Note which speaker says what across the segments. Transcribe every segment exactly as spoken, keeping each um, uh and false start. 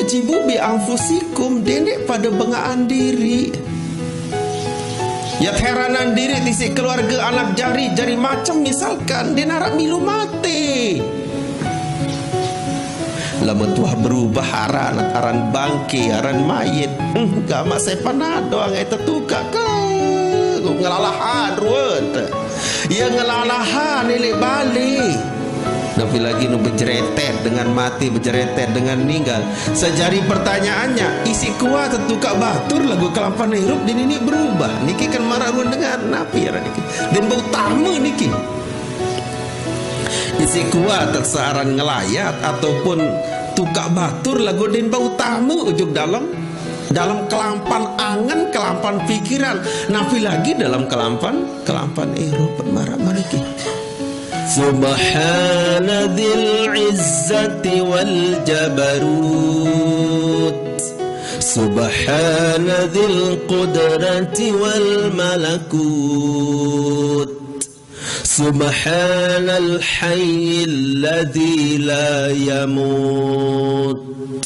Speaker 1: ujibu bi anfusikum, dendek pada bengaan diri. Ya heranan diri tisi keluarga anak jari jari macam misalkan dia narak milu mati. Lama tuah berubah aran aran bangki aran mayit. Enggak mak saya panado angai tetuka ke ngelalahan ruwet. Ya ngelalahan ini balik. Tapi lagi nu berjeretet dengan mati, berjeretet dengan meninggal. Sejari pertanyaannya, isi kuat tentu kak batur lagu kelampan hirup dan ini berubah. Niki kan marah ruan dengan napi ya niki. Dan bau tamu niki. Isi kuat tersaran ngelayat ataupun tukak batur lagu dan bau tamu ujuk dalam dalam kelampan angan, kelampan pikiran. Napi lagi dalam kelampan kelampan hirup marah niki.
Speaker 2: Subhana dzil izzati wal jabarut, Subhana dzil qudrati wal malakut, Subhanal hayyil ladzi la yamut,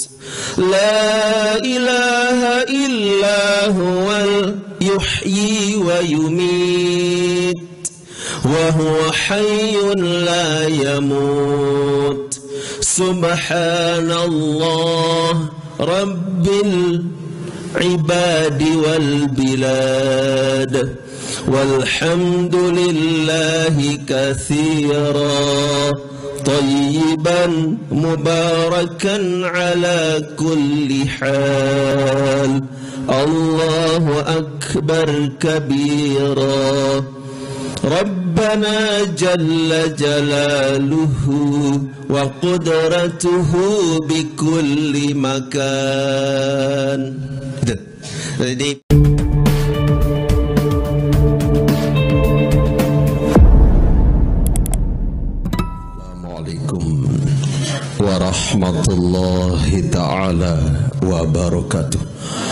Speaker 2: La ilaha illa huwal yuhyi wa yumit, وهو حي لا يموت سبحان الله رب العباد والبلاد والحمد لله كثيرا طيبا مباركا على كل حال الله أكبر كبيرا ربنا جل جلاله وقدرته بكل مكان. Jadi Assalamualaikum warahmatullahi taala wabarakatuh.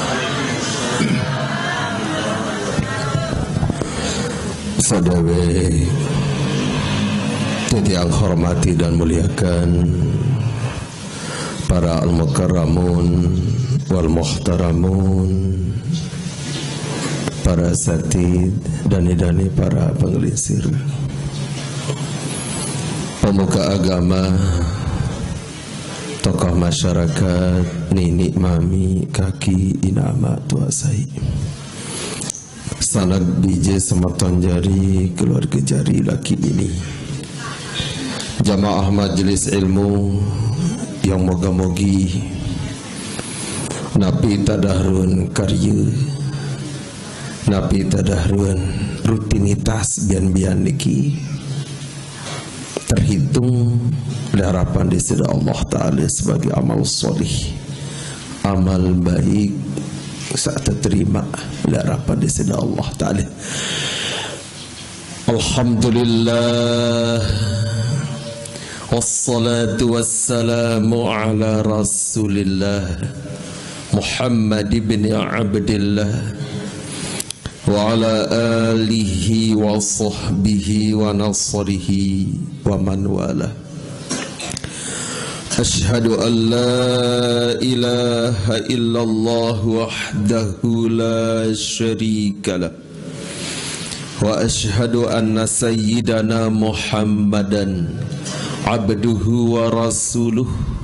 Speaker 2: Saudara yang hormati dan muliakan para al-mukarramun wal muhtaramun, para asatid dan idani para pengelisir, pemuka agama, tokoh masyarakat, nini mami kaki inama tuasai, sanak bije sematon jari keluarga jari laki ini, jamaah majelis ilmu yang moga-mogi napi tadahrun karya, napi tadahrun rutinitas bian-bian niki terhitung harapan di sisi Allah Ta'ala sebagai amal solih, amal baik saat terima harapan di sisi Allah Ta'ala. Alhamdulillah, wassalatu wassalamu ala rasulillah Muhammad ibn Abdillah wa ala alihi wa sahbihi wa nasrihi wa man wala. Ashhadu an la ilaha illallah wahdahu la syarika lah, wa ashhadu anna sayyidana Muhammadan abduhu wa rasuluh.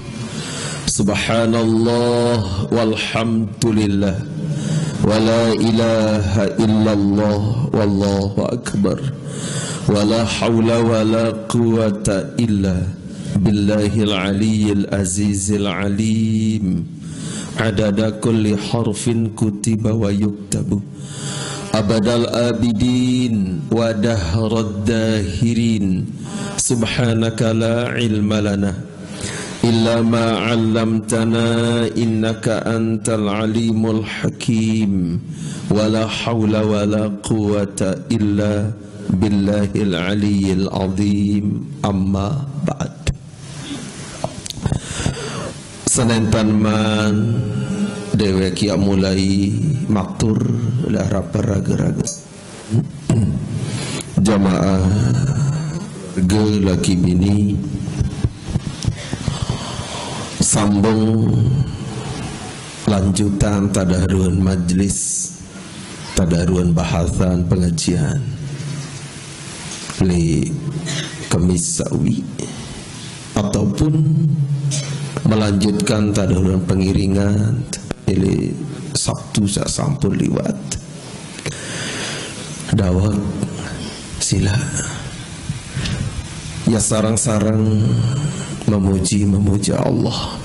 Speaker 2: Subhanallah walhamdulillah wa la ilaha illallah wallahu akbar wa la hawla wa la quwata illa billahil aliyyil azizil alim. Adada kulli harfin kutiba wa yuktabu abadal abidin wa dahrad dahirin. Subhanaka la ilma lana illa ma 'allamtana innaka antal alimul hakim wa la hawla wa la quwata illa billahil aliyyil azim. Amma ba'd. Senentan man dewe kia mulai maktur lah rapar raga-raga jamaah ge laki bini sambung lanjutan tadaruan majlis, tadaruan bahasan pengajian li Kemis Sawi, ataupun melanjutkan tadaruan pengiringan ili Sabtu sak sampun liwat dawak sila ya sarang-sarang memuji memuja Allah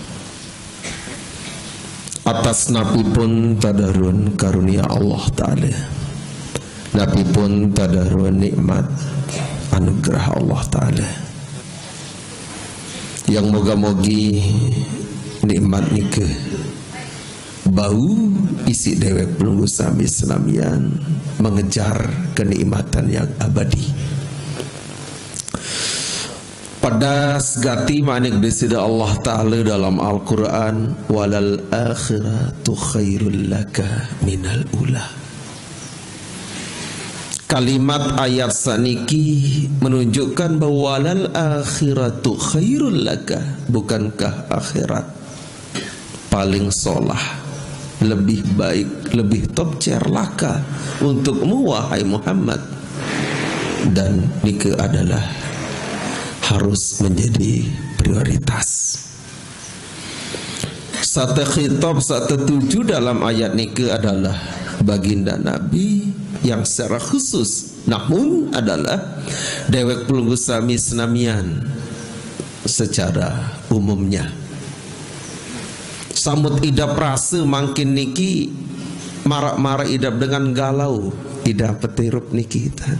Speaker 2: atas napipun tadarun karunia Allah Ta'ala, napipun tadarun nikmat anugerah Allah Ta'ala, yang moga-mogi nikmat nikah bau isi dewek pelunggu sami Islamian mengejar kenikmatan yang abadi. Pada segati manik disida Allah Ta'ala dalam Al-Quran, walal akhiratu khairul laka minal ula. Kalimat ayat saniki menunjukkan bahwa walal akhiratu khairul laka, bukankah akhirat paling solah, lebih baik, lebih top chair laka untukmu wahai Muhammad. Dan nikah adalah harus menjadi prioritas. Satu khitab, satu tuju dalam ayat nikah adalah baginda Nabi yang secara khusus, namun adalah dewek pelunggu sami senamian secara umumnya. Sambut idap rasa makin niki marak-marak idap dengan galau, idap petirup niki kita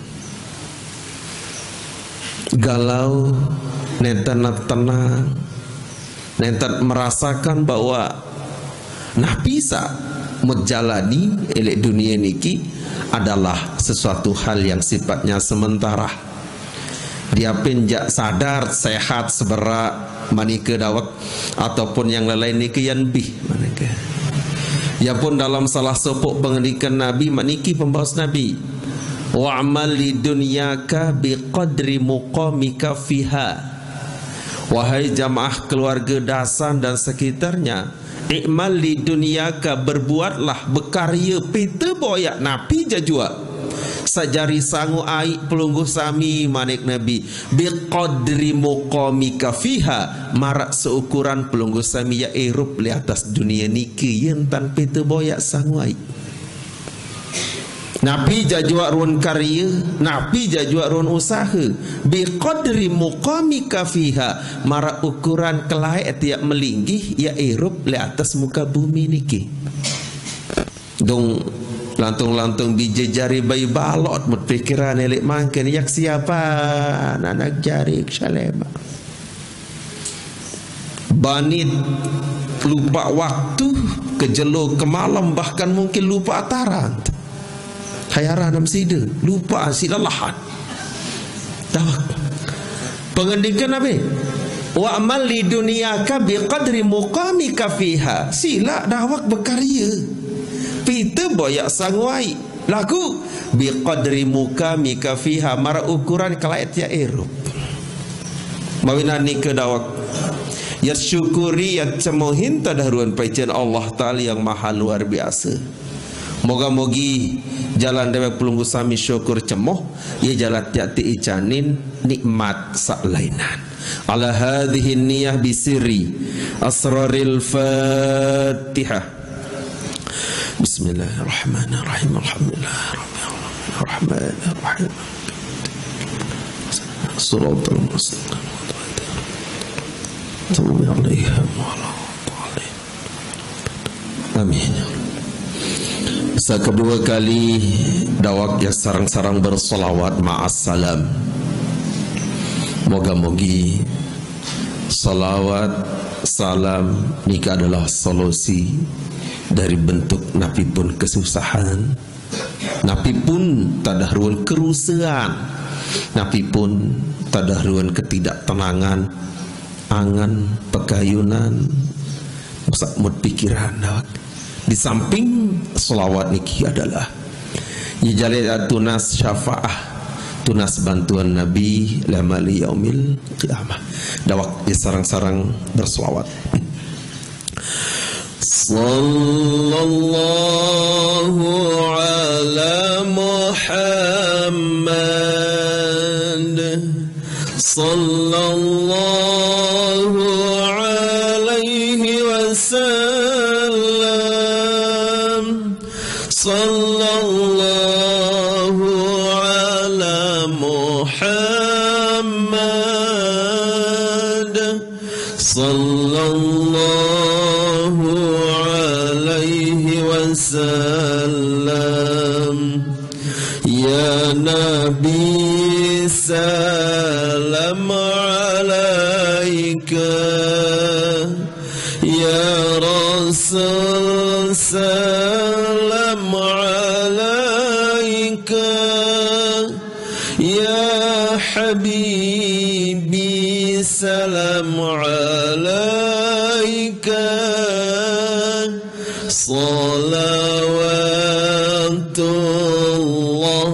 Speaker 2: galau, nentan tenang, nentan merasakan bahwa nah bisa menjalani elek dunia niki adalah sesuatu hal yang sifatnya sementara. Dia penjak sadar sehat seberak manika dawak ataupun yang lain niki yang bih manika. Ya pun dalam salah sopok pengendikan Nabi maniki pembawas Nabi, wa'amal li dunyaka biqadri muqamika fiha. Wahai jamaah keluarga Dasan dan sekitarnya, i'mal li dunyaka, berbuatlah berkarya pita boyak napi jajua sajari sangu aik pelungguh sami manik Nabi biqadri muqamika fiha, marak seukuran pelungguh sami ya erup li atas dunia niki yang tan pita boyak sangu aik. Nabi jajua ruan karya, Nabi jajua ruan usaha biqadri muqamika fiha, marak ukuran kelai tiap melinggih ya erup li atas muka bumi niki. Dong lantung-lantung biji jari bayi balot mut pikiran elik mangken yak siapa anak jari salema banit lupa waktu kejelo ke malam, bahkan mungkin lupa ataran hayaran am sida lupa silalahan dawak pengendikan apa wa amal li dunyaka biqadri muqamika fiha, sila dawak berkarya pita boyak sangwai lagu biqadri muqamika fiha, mara ukuran kelait ya erup mawina nikah dawak ya syukuri ya cemohin tadaruan paicen Allah Ta'ala yang maha luar biasa. Moga-mogi jalan dewek pelunggu sami syukur cemoh ya jalan tiati icanin nikmat saklainan ala hadhihi niyah bisiri asraril Fatihah. Bismillahirrahmanirrahim. Alhamdulillahirrahmanirrahim. Shiratal mustaqim. Amin. Sa kedua kali dawak ya sarang-sarang bersolawat ma'assalam. Moga-mogi salawat salam nikah adalah solusi dari bentuk napi pun kesusahan, napi pun tadahruan kerusuhan, napi pun tadahruan ketidaktenangan, angan pekayunan, musakmud pikiran dawak. Di samping selawat niki adalah yajalit tunas syafaah, tunas bantuan Nabi lama li yaumil qiyamah. Dawak di sarang-sarang berselawat. Sallallahu ala Muhammad, sallallahu alaihi wasallam, sallallahu ala Muhammad, sallallahu alaihi wasallam. Ya Nabi salam alaika, ya Rasul salam alaika, ya Habibi salam alaika, salawatullah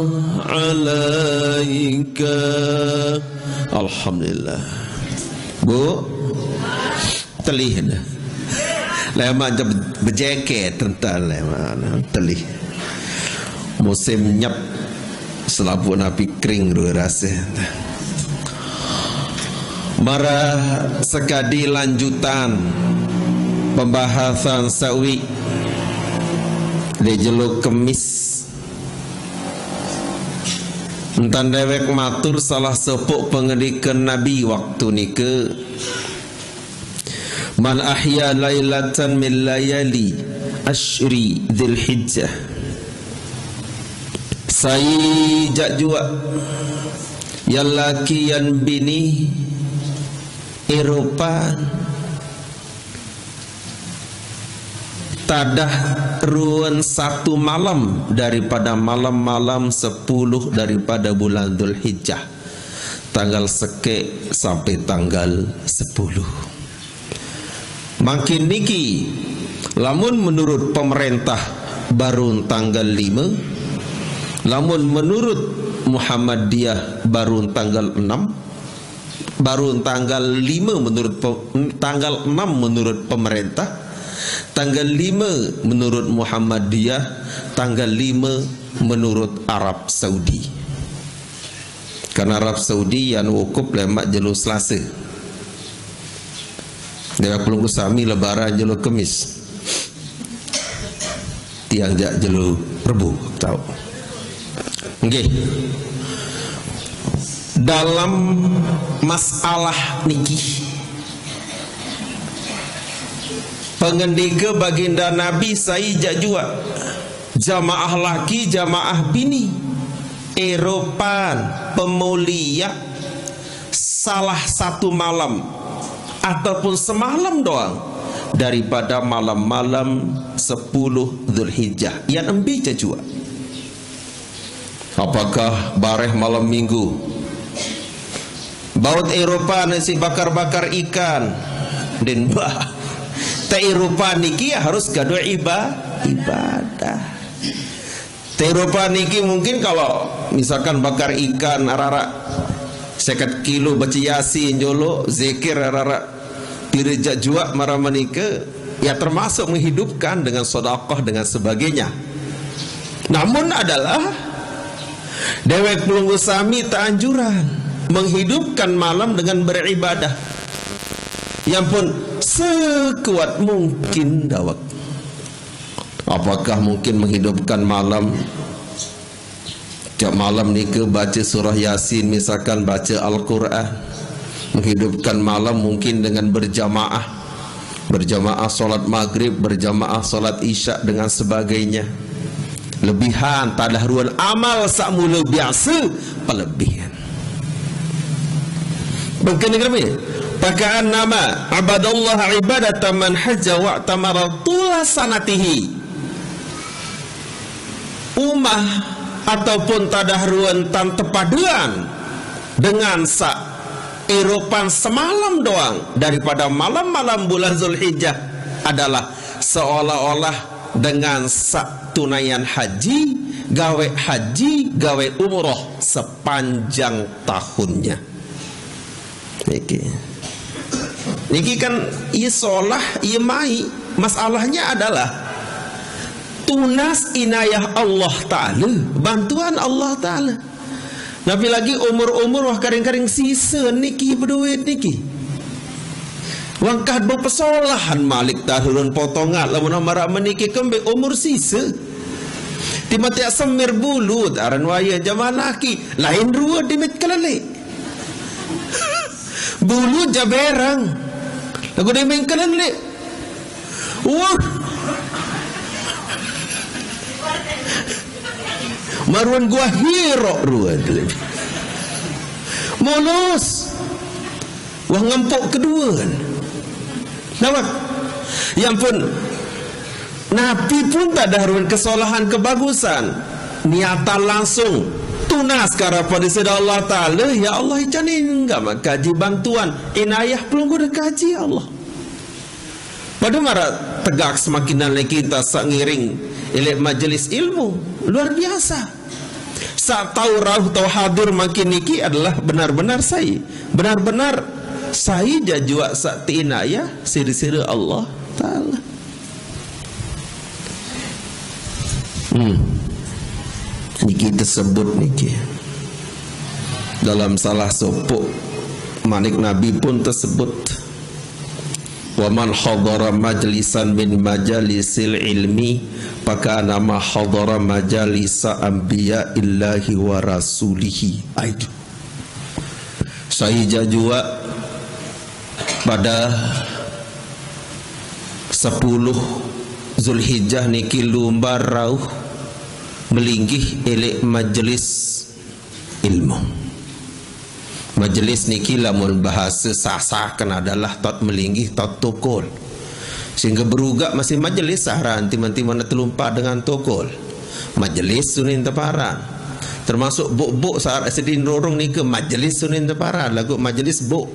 Speaker 2: alaika. Alhamdulillah. Bu, telih dah. Lama je berjaket tentang lama telih. Musim nyap selaput napi kering dua rasa. Mara sekadi lanjutan pembahasan sawi di jeluk kemis. Entan dewek matur salah sepuk pengedikan Nabi waktu ni ke, man ahya lailatan min layali ashri dzil hijjah. Saya jak jua yang laki yang bini Eropa tadah ruan satu malam daripada malam-malam sepuluh daripada bulan Dzulhijjah, tanggal seke sampai tanggal sepuluh. Makin niki lamun menurut pemerintah baru tanggal lima, lamun menurut Muhammadiyah baru tanggal enam, baru tanggal lima menurut tanggal enam menurut pemerintah, tanggal lima menurut Muhammadiyah, tanggal lima menurut Arab Saudi. Karena Arab Saudi yang wukuf lemak jalur Selasa, dia pelunggu sami lebaran jalur Kemis, tiang jak jalur Rebu, tahu. Okay. Dalam masalah niki, pengendika baginda Nabi saya jua jamaah laki jamaah bini Eropan pemulia salah satu malam ataupun semalam doang daripada malam-malam sepuluh Dzulhijjah yang embi jua. Apakah bareh malam minggu baut Eropa nasi bakar-bakar ikan dan bah ta Eropa niki harus gaduh ibadah ibadah. Ta Eropa niki mungkin kalau misalkan bakar ikan arara seket kilo baca yasin jolo zikir arara direjak jua marah menika ya termasuk menghidupkan dengan sedekah dengan sebagainya. Namun adalah dewek pelunggu sami tak anjuran menghidupkan malam dengan beribadah yang pun sekuat mungkin dawak. Apakah mungkin menghidupkan malam tiap malam ni ke baca surah Yasin, misalkan baca Al-Quran, menghidupkan malam mungkin dengan berjamaah, berjamaah solat maghrib, berjamaah solat isya dengan sebagainya. Lebihan tadahruan amal sak mula biasa pelebihan. Mungkin kenapa? Pakaan nama abadallah ibadatan man hajja wa tamara tula sanatihi. Umah ataupun tadahruan tan tepaduan dengan sak Eropan semalam doang daripada malam-malam bulan Zulhijjah adalah seolah-olah dengan sak tunayan haji, gawe haji, gawe umroh sepanjang tahunnya. Niki, niki kan ia solah, ia mai masalahnya adalah tunas inayah Allah Ta'ala, bantuan Allah Ta'ala. Tapi lagi umur-umur wah karing-karing sisa niki berduit niki. Wangkat berpesolahan malik tahurun potongan lamun amara meniki kembe umur sisa. Timatiak semir bulu aran waya zaman laki lain rua dimit kelalik. Bulu jaberang lagu dimit kelalik. Wah, maruan gua hero ruan mulus wah ngempuk kedua nampak yang pun Nabi pun tak ada haruan kesalahan kebagusan niatan langsung tunas karena pada sedar Allah Ta'ala ya Allah icanin enggak mak kaji bantuan inayah pelunggu dan kaji Allah pada marah tegak semakin dalam kita sak ngiring ilmu majelis ilmu luar biasa. Saat tahu rauh tahu hadir makin niki adalah benar-benar saya, benar-benar saya jajua sak inayah siri-siri Allah Taala. Hmm. Niki tersebut niki dalam salah sopok manik Nabi pun tersebut. Wa man hadara majlisan min majalisil ilmi fakana ma hadara majalisa anbiya illahi wa rasulihi. Aitu saya jua pada sepuluh Zulhijjah niki lumbar rauh melinggih elek majlis ilmu. Majlis niki lamun bahasa sah-sahkan adalah tot melinggih tot tokol. Sehingga berugak masih majlis saharan timan-timan terlumpah dengan tokol. Majlis sunin teparan. Termasuk buk-buk sahar sedin rorong ni ke majlis sunin teparan. Lagu majlis buk.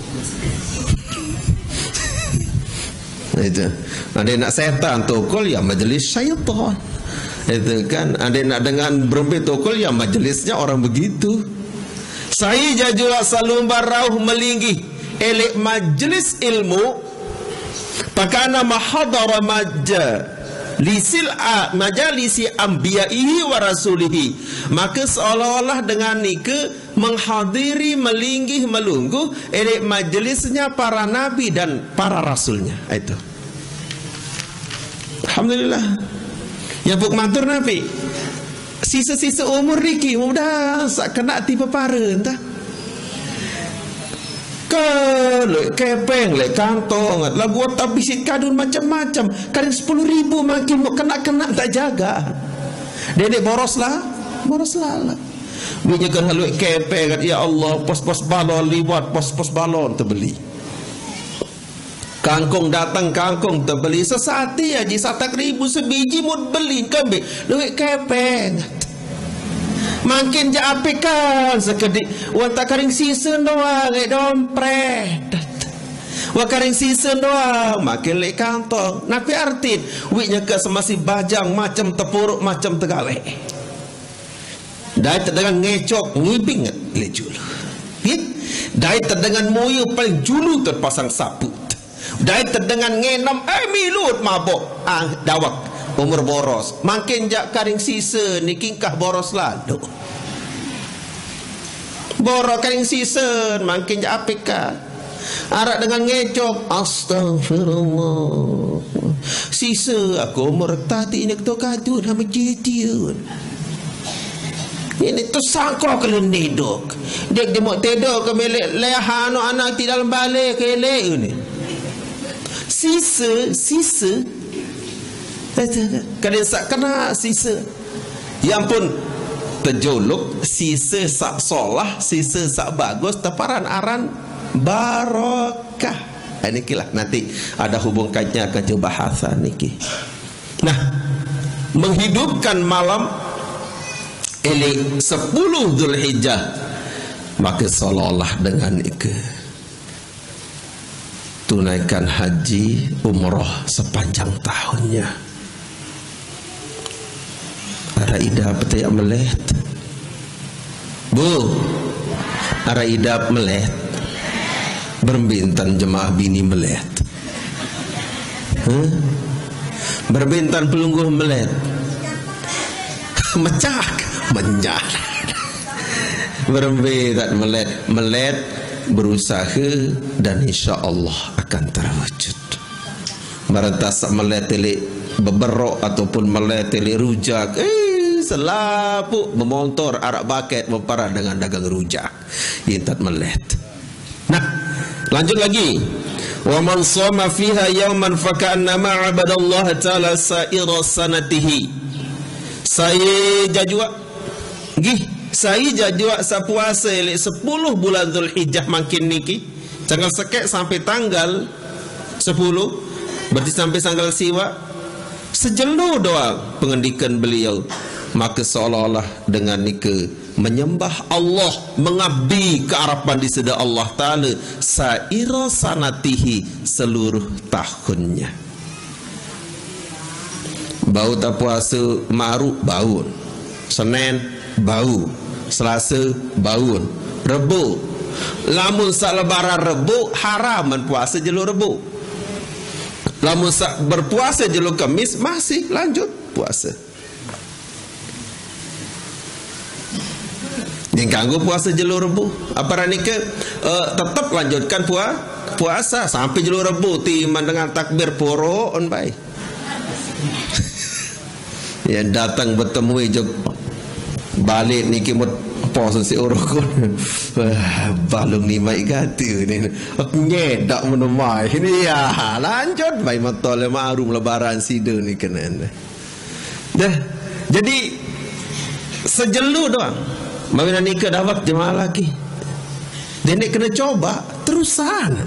Speaker 2: Itu. Ada nak setan tokol ya majlis syaitan. Itu kan. Ada nak dengan berumpi tokol ya majlisnya orang begitu. Saya jajua salumbar rauh melinggih elek majlis ilmu pakana mahadara majja lisil a majalisi anbiya'ihi wa rasulihi, maka seolah-olah dengan nike menghadiri melinggih melungguh elek majlisnya para nabi dan para rasulnya. Itu alhamdulillah ya buk matur nabi sisa-sisa umur niki mudah sak kena tipe para entah kalau kepeng le kantong lagu tabisit kadun macam-macam kadang sepuluh ribu makin mau kena-kena tak jaga dedek boros lah boros lah bunyi kan halu kepeng ya Allah pos-pos balon liwat pos-pos balon terbeli kangkung datang kangkung terbeli sesati aja satak ribu sebiji mau beli kambing duit kepeng makin je apikan sekedik wanta karing season doang eh dompret wa karing season doang makin lek kantong napi artin wiknya ke semasi bajang macam tepuruk macam tegawe dai terdengan ngecok ngiping le julu hit dai terdengan moyo paling julu terpasang saput dai terdengan ngenam eh milut mabok ah dawak umur boros makin jak karing sisa ni kingkah boros lalu boros karing sisa makin jak apika arak dengan ngecok astagfirullah sisa aku umur tadi ini ketua kadun sama jitiun ini tu sangkau kalian niduk dia dia mau tidur ke milik lehan anak di dalam balik ke elek ni sisa sisa kadang sak kena sisa yang pun terjolok sisa sak solah sisa sak bagus teparan aran barokah. Ini kilah nanti ada hubung kaitnya akan coba bahasan niki. Nah, menghidupkan malam ini sepuluh Zulhijjah maka seolah-olah dengan itu tunaikan haji umroh sepanjang tahunnya. Ara idap petai melet bu ara idap melet berbintan jemaah bini melet huh? Berbintan pelungguh melet mecah menyah berbintan melet melet berusaha dan insya Allah akan terwujud. Merentas meleteli beberok ataupun meleteli rujak, eh selapuk memontor arak baket memparah dengan dagang rujak intat melet. Nah, lanjut lagi. Wa man shoma fiha yawman fa ka'annama 'abadallaha ta'ala sa'ira sanatihi. Saya jajua gih, saya jajua sapuasa elek sepuluh bulan Zulhijjah makin niki. Tanggal sekek sampai tanggal sepuluh, berarti sampai tanggal siwa sejelu doang pengendikan beliau. Maka seolah-olah dengan nika menyembah Allah, mengabdi kearapan di sedah Allah Ta'ala sa'ira sanatihi, seluruh tahunnya. Bau tak puasa maru bau, Senin bau, Selasa bau, Rebu lamun sak lebaran Rebu haram puasa jelu Rebu. Lamun sak berpuasa jelu Kamis masih lanjut puasa. Yang ganggu puasa jelu Rebu apa nika uh, tetap lanjutkan puasa puasa sampai jelu Rebu timan dengan takbir poro on baik. Ya datang bertemu jog balik niki mut puasa si orokon balung ni mai gatu ni nyedak menemai ini ya lanjut baik matole marum lebaran sido ni kena dah. Jadi sejelu doang mawina nikah dawat jemaah lagi dan dia kena coba terusan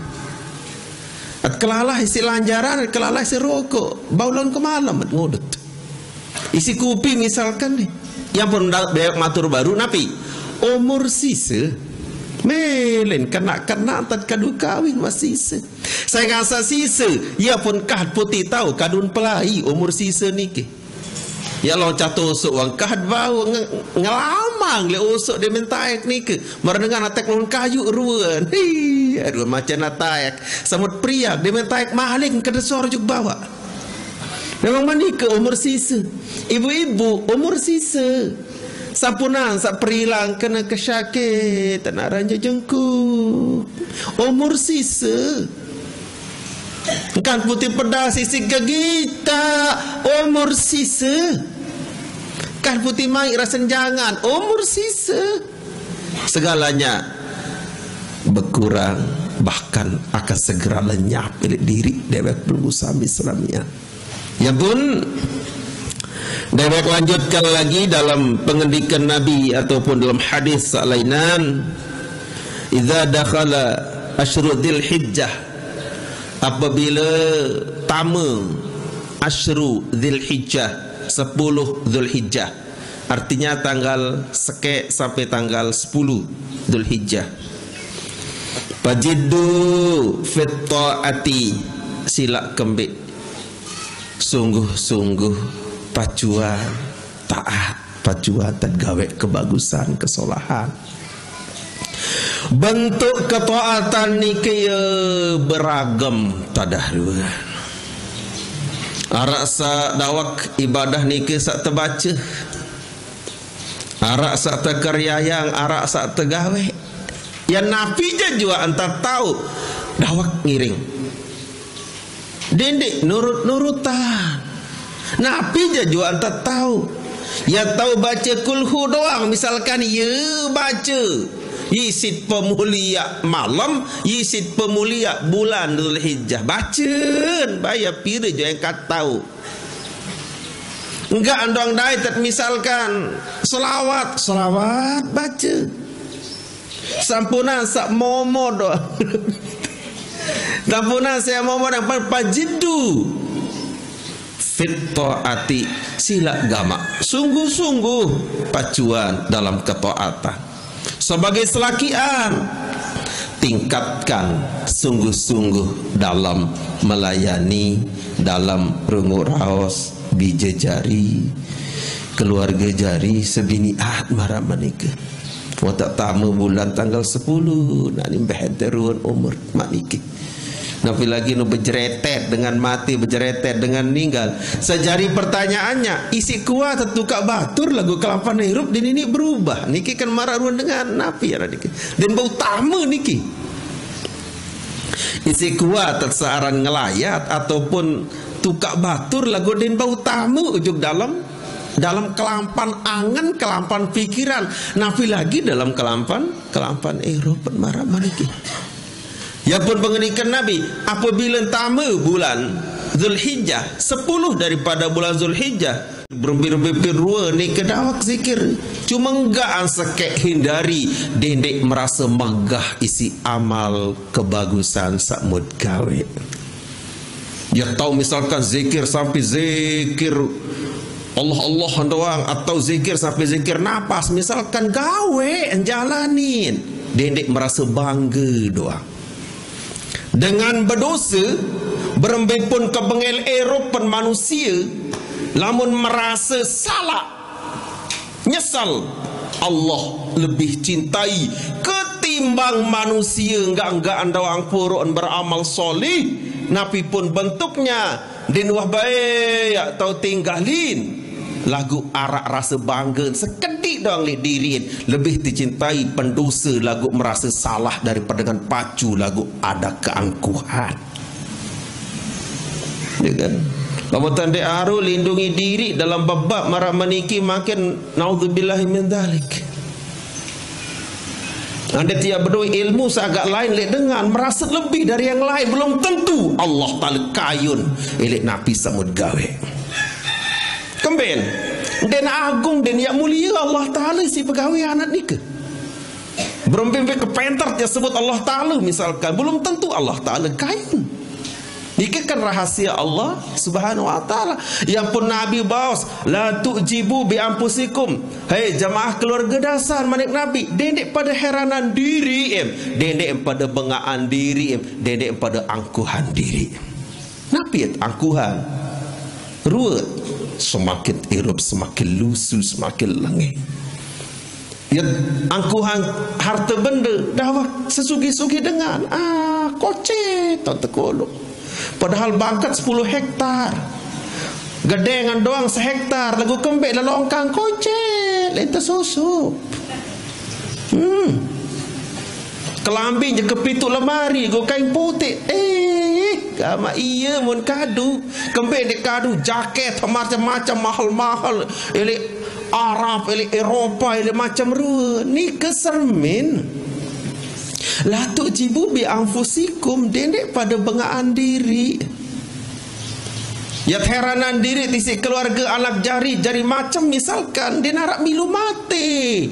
Speaker 2: at kelalah isi lanjaran, at kelalah isi rokok baulon ke malam at ngudut isi kopi misalkan nih yang pun banyak matur baru napi umur sisa melen kena-kena tad kadu kawin masih sisa. Saya ngasa sisa ia pun kahad putih tahu kadun pelai umur sisa niki ya loncat usuk wang kahad bau ngelamang le usuk dia mentaik niki merendengan atek lon kayu ruan hi aduh macam nataik samut priak dia mentaik maling ke desor juk bawa. Memang manika umur sisa. Ibu-ibu umur sisa. Sampunan sak perilang kena kesakit tak ranja jengkuk. Umur sisa. Kan putih pedas isi gagita. Umur sisa. Kan putih mai rasa jangan. Umur sisa. Segalanya berkurang, bahkan akan segera lenyap milik diri dewek berusaha Islamiyah. Ya pun dewek lanjutkan lagi dalam pengendikan Nabi ataupun dalam hadis salainan, idza dakhala asyru dzulhijjah, apabila tamu asyru dzulhijjah, sepuluh Dzulhijjah, artinya tanggal sekek sampai tanggal sepuluh Dzulhijjah, fajiddu fit taati, sila kembik sungguh-sungguh pacuan taat, pacuan dan gawe kebagusan, kesolahan. Bentuk ketaatan niki beragam tadah dua. Arak sa dawak ibadah niki sak terbaca, arak sak terkaryayang, arak sak tergawe. Yang napi je juga antar tahu dawak ngiring. Dendik nurut-nurutan. Napi je juga tak tahu. Yang tahu baca kulhu doang misalkan ya baca. Yisid pemulia malam, yisid pemulia bulan Dzulhijjah. Baca, bayar pira je yang kat tahu. Enggak andong dai tak misalkan selawat, selawat baca. Sampunan sak momo doang. Tampuna saya mau yang pajidu fit taati, sila gama, sungguh-sungguh pacuan dalam ketaatan. Sebagai selakian, tingkatkan sungguh-sungguh dalam melayani, dalam rungu raos, bija jari, keluarga jari, sebiniat marah menikah. Watak tamu bulan tanggal sepuluh, nak nimbah terun umur mak nikah. Nabi lagi nu berjeretet dengan mati, berjeretet dengan meninggal. Sejari pertanyaannya, isi kuat tetukak batur lagu kelampan hirup dan ini berubah. Niki kan marah ruan dengan Nabi ya niki. Dan bau tamu niki. Isi kuat searang ngelayat ataupun tukak batur lagu dan bau tamu ujuk dalam dalam kelampan angan, kelampan pikiran. Nabi lagi dalam kelampan kelampan hirup marah maniki. Ya pun pengendikan Nabi, apabila tamu bulan Zulhijjah, sepuluh daripada bulan Zulhijjah, berumpi-rumpi rua ni kedawak zikir. Cuma enggak sekek hindari dendek merasa megah isi amal kebagusan sakmud gawe. Ya tahu misalkan zikir sampai zikir Allah Allah doang atau zikir sampai zikir napas, misalkan gawe jalanin, dendek merasa bangga doang. Dengan berdosa berembik pun kebengel Eropan manusia, lamun merasa salah nyesal, Allah lebih cintai ketimbang manusia enggak-enggak andawang puruan beramal soleh. Nabi pun bentuknya din wah baik atau tinggalin lagu arak rasa bangga sekedik doang li dirin, lebih dicintai pendosa lagu merasa salah daripada dengan pacu lagu ada keangkuhan. Ya kan? Lama tanda aru lindungi diri dalam babak marah meniki makin naudzubillahi min dzalik. Anda tiap berdua ilmu seagak lain lek dengan merasa lebih dari yang lain, belum tentu Allah Ta'ala kayun elek Nabi samud gawe. Kemben den agung den yang mulia Allah Ta'ala si pegawai anak nika. Berempimpi ke pentar dia sebut Allah Ta'ala misalkan, belum tentu Allah Ta'ala kayun. Ini kan rahasia Allah Subhanahu wa taala. Yang pun Nabi bawas, la tujibu bi anfusikum. Hei jamaah keluarga dasar manik Nabi, dendek pada heranan diri em, dendek pada bengaan diri em, dendek pada angkuhan diri. Nabi angkuhan. Ruwet semakin irup semakin lusu semakin lengih. Ya angkuhan harta benda dah sesugi-sugi dengan ah kocek tak terkolok. Padahal bangkat sepuluh hektar, gedengan doang sehektar, lagu kembek lalu ongkang kocek, lenta susup. Hmm. Kelambi je kepitu lemari, go kain putih. Eh, kama iya mun kadu, kembek dek kadu, jaket macam-macam mahal-mahal, elik Arab, elik Eropah, elik macam ru, ni kesermin. La tujibu bi anfusikum, dendek pada bengaan diri. Ya heranan diri tisi keluarga anak jari jari macam misalkan dia narak milu mati.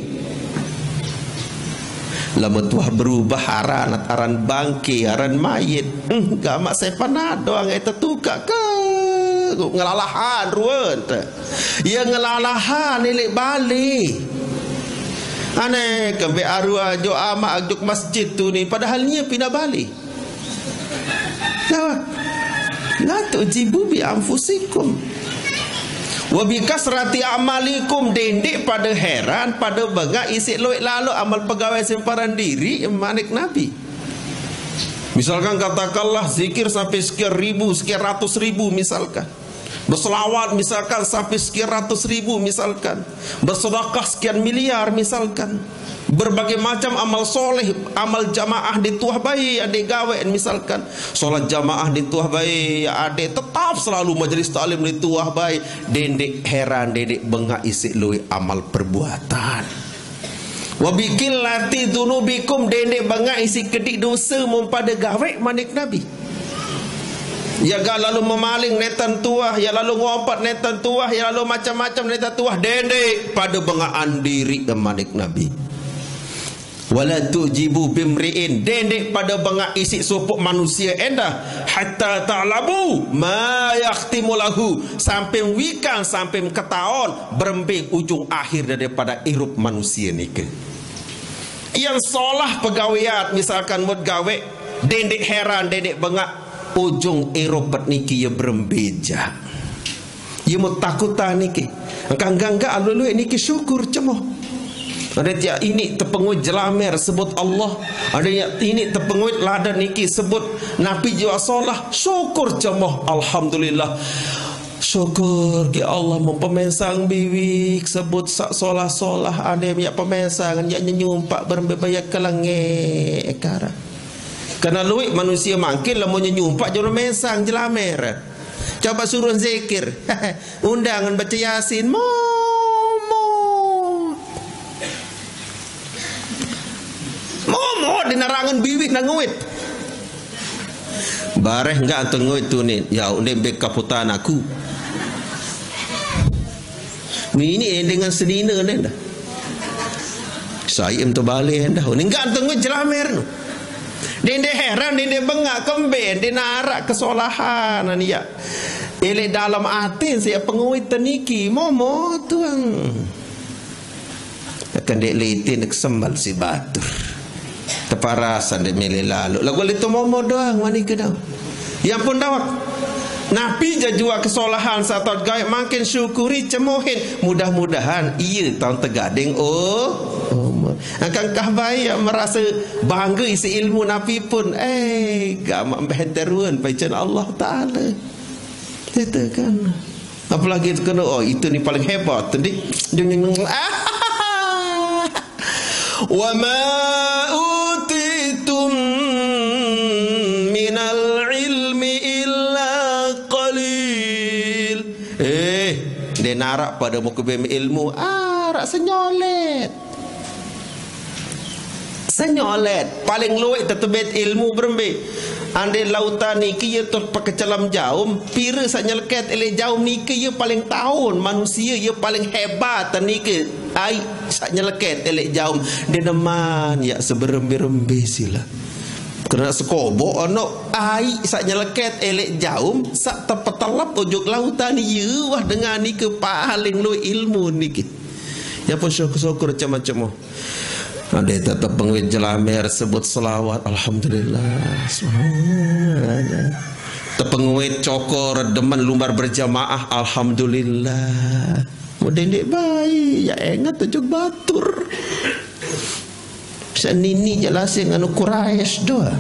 Speaker 2: Lama tuah berubah aran aran bangki aran mayit. Hmm, gamak saya panado ang eta tukak ke ngelalahan ruan. Ya ngelalahan ilik balik. Aneh kembe arwah jo amak juk masjid tu ni padahalnya pindah balik. Nah, la tujibu bi anfusikum wa bi kasrati amalikum, dendek pada heran pada bengak isi loik lalu amal pegawai simpanan diri manik Nabi. Misalkan katakanlah zikir sampai sekian ribu, sekian ratus ribu misalkan. Berselawat misalkan sampai sekian ratus ribu misalkan. Bersedekah sekian miliar misalkan. Berbagai macam amal soleh, amal jamaah di tuah bayi adik gawe misalkan. Solat jamaah di tuah bayi adik tetap selalu majlis taklim di tuah bayi. Dendek heran dendek bengak isi lui amal perbuatan. Wabikin lati dunubikum, dendek bengak isi kedik dosa mempada gawe manik Nabi. Ya ga lalu memaling netan tuah, ya lalu ngompat netan tuah, ya lalu macam-macam netan tuah, dendek pada bengaan diri manik Nabi. Wala tujibu bimriin, dendek pada bengak isi supuk manusia endah, hatta ta'labu ma yakhtimu lahu, sampai wikan sampai ketaon berembing ujung akhir daripada hirup manusia ni ke. Yang solah pegawaiat misalkan mud gawe, dendek heran dendek bengak ujung Eropat niki ya berembeja. Ya mau takutan niki. Engkang gangga alulu niki syukur cemoh. Ada yang ini terpenguit jelamer sebut Allah. Ada yang ini terpenguit ladan niki sebut Nabi jiwa solah. Syukur jemaah, alhamdulillah. Syukur ke Allah mempemensang biwik sebut sak solah-solah. Ada yang pemensang yang nyumpak berbayar kelangit ekara. Karena luik manusia makin lah mau nyumpak jangan mensang jelamer. Coba suruh zikir. Undangan baca Yasin. Mo mo. Mo mo dinarangan biwik nang nguit. Bareh enggak antung nguit tu ni. Ya unde bek kaputan aku. Ini dengan senina ni dah. Saya em tu balik dah. Ni enggak antung nguit jelamer tu. Dia heran, dia bengak kemben, dia narak kesolahan ni ya. Ele dalam hati saya penguit teniki, momo tuang. Akan dek litin kesembal si batur. Teparasan dia milih lalu. Lagu itu momo doang wani ke dah. Yang pun dawak. Nabi jajua kesolahan satu gaya makin syukuri cemohin. Mudah-mudahan iya tahun tegading oh. oh Akankah baik merasa bangga isi ilmu Nabi pun eh gamak behenteruan paichan Allah Ta'ala. Itu kan. Apalagi itu kena oh itu ni paling hebat tadi. Wa ma utitum minal ilmi illa qalil. Eh dia narak pada muka bem ilmu ah rak senyolet. Senyolet paling luik tetebet ilmu berembe. Andai lautan ni kia tu pakai calam jaum pira sak nyeleket ele jaum ni kia paling tahun manusia ia paling hebat ni ke ai sak nyeleket ele jaum dia neman ya seberembe-rembe sila kena sekobok ono ai sak nyeleket ele jaum sak tepetelap ujung lautan ni ya wah dengan ni ke paling luik ilmu ni ke ya pun syukur-syukur macam-macam. Ada tetap penguit jelamer sebut selawat alhamdulillah. Terpenguit cokor demen lumbar berjamaah alhamdulillah. Mudah-mudahan baik ya ingat tujuh batur. Senini jelasin anu Quraisy doa.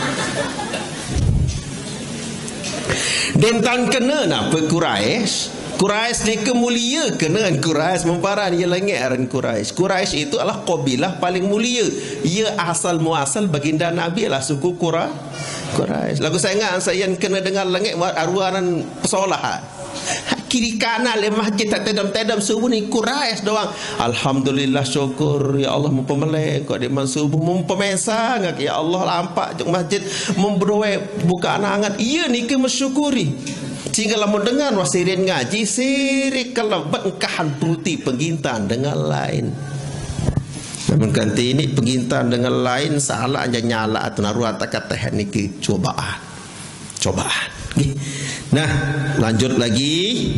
Speaker 2: Dentan kena napa Quraisy? Quraisy ni kemulia dengan Quraisy memparan ia langit aran Quraisy. Quraisy itu adalah kabilah paling mulia. Ia asal muasal baginda Nabi adalah suku Quraisy. Lagu saya ingat saya yang kena dengar langit arwahan pesolahan. Kiri kanan le masjid tak tedam-tedam subuh ni Quraisy doang. Alhamdulillah syukur ya Allah mempemelek kok di subuh mempemesang ya Allah lampak jeng masjid memberdoa buka angan. Ia ni ke mensyukuri. Sehingga lamun dengar wasirin ngaji sirik kalau bengkahan putih pengintan dengan lain. Namun ganti ini pengintan dengan lain salah aja nyala atau naruh kata niki cobaan. Cobaan. Nah, lanjut lagi.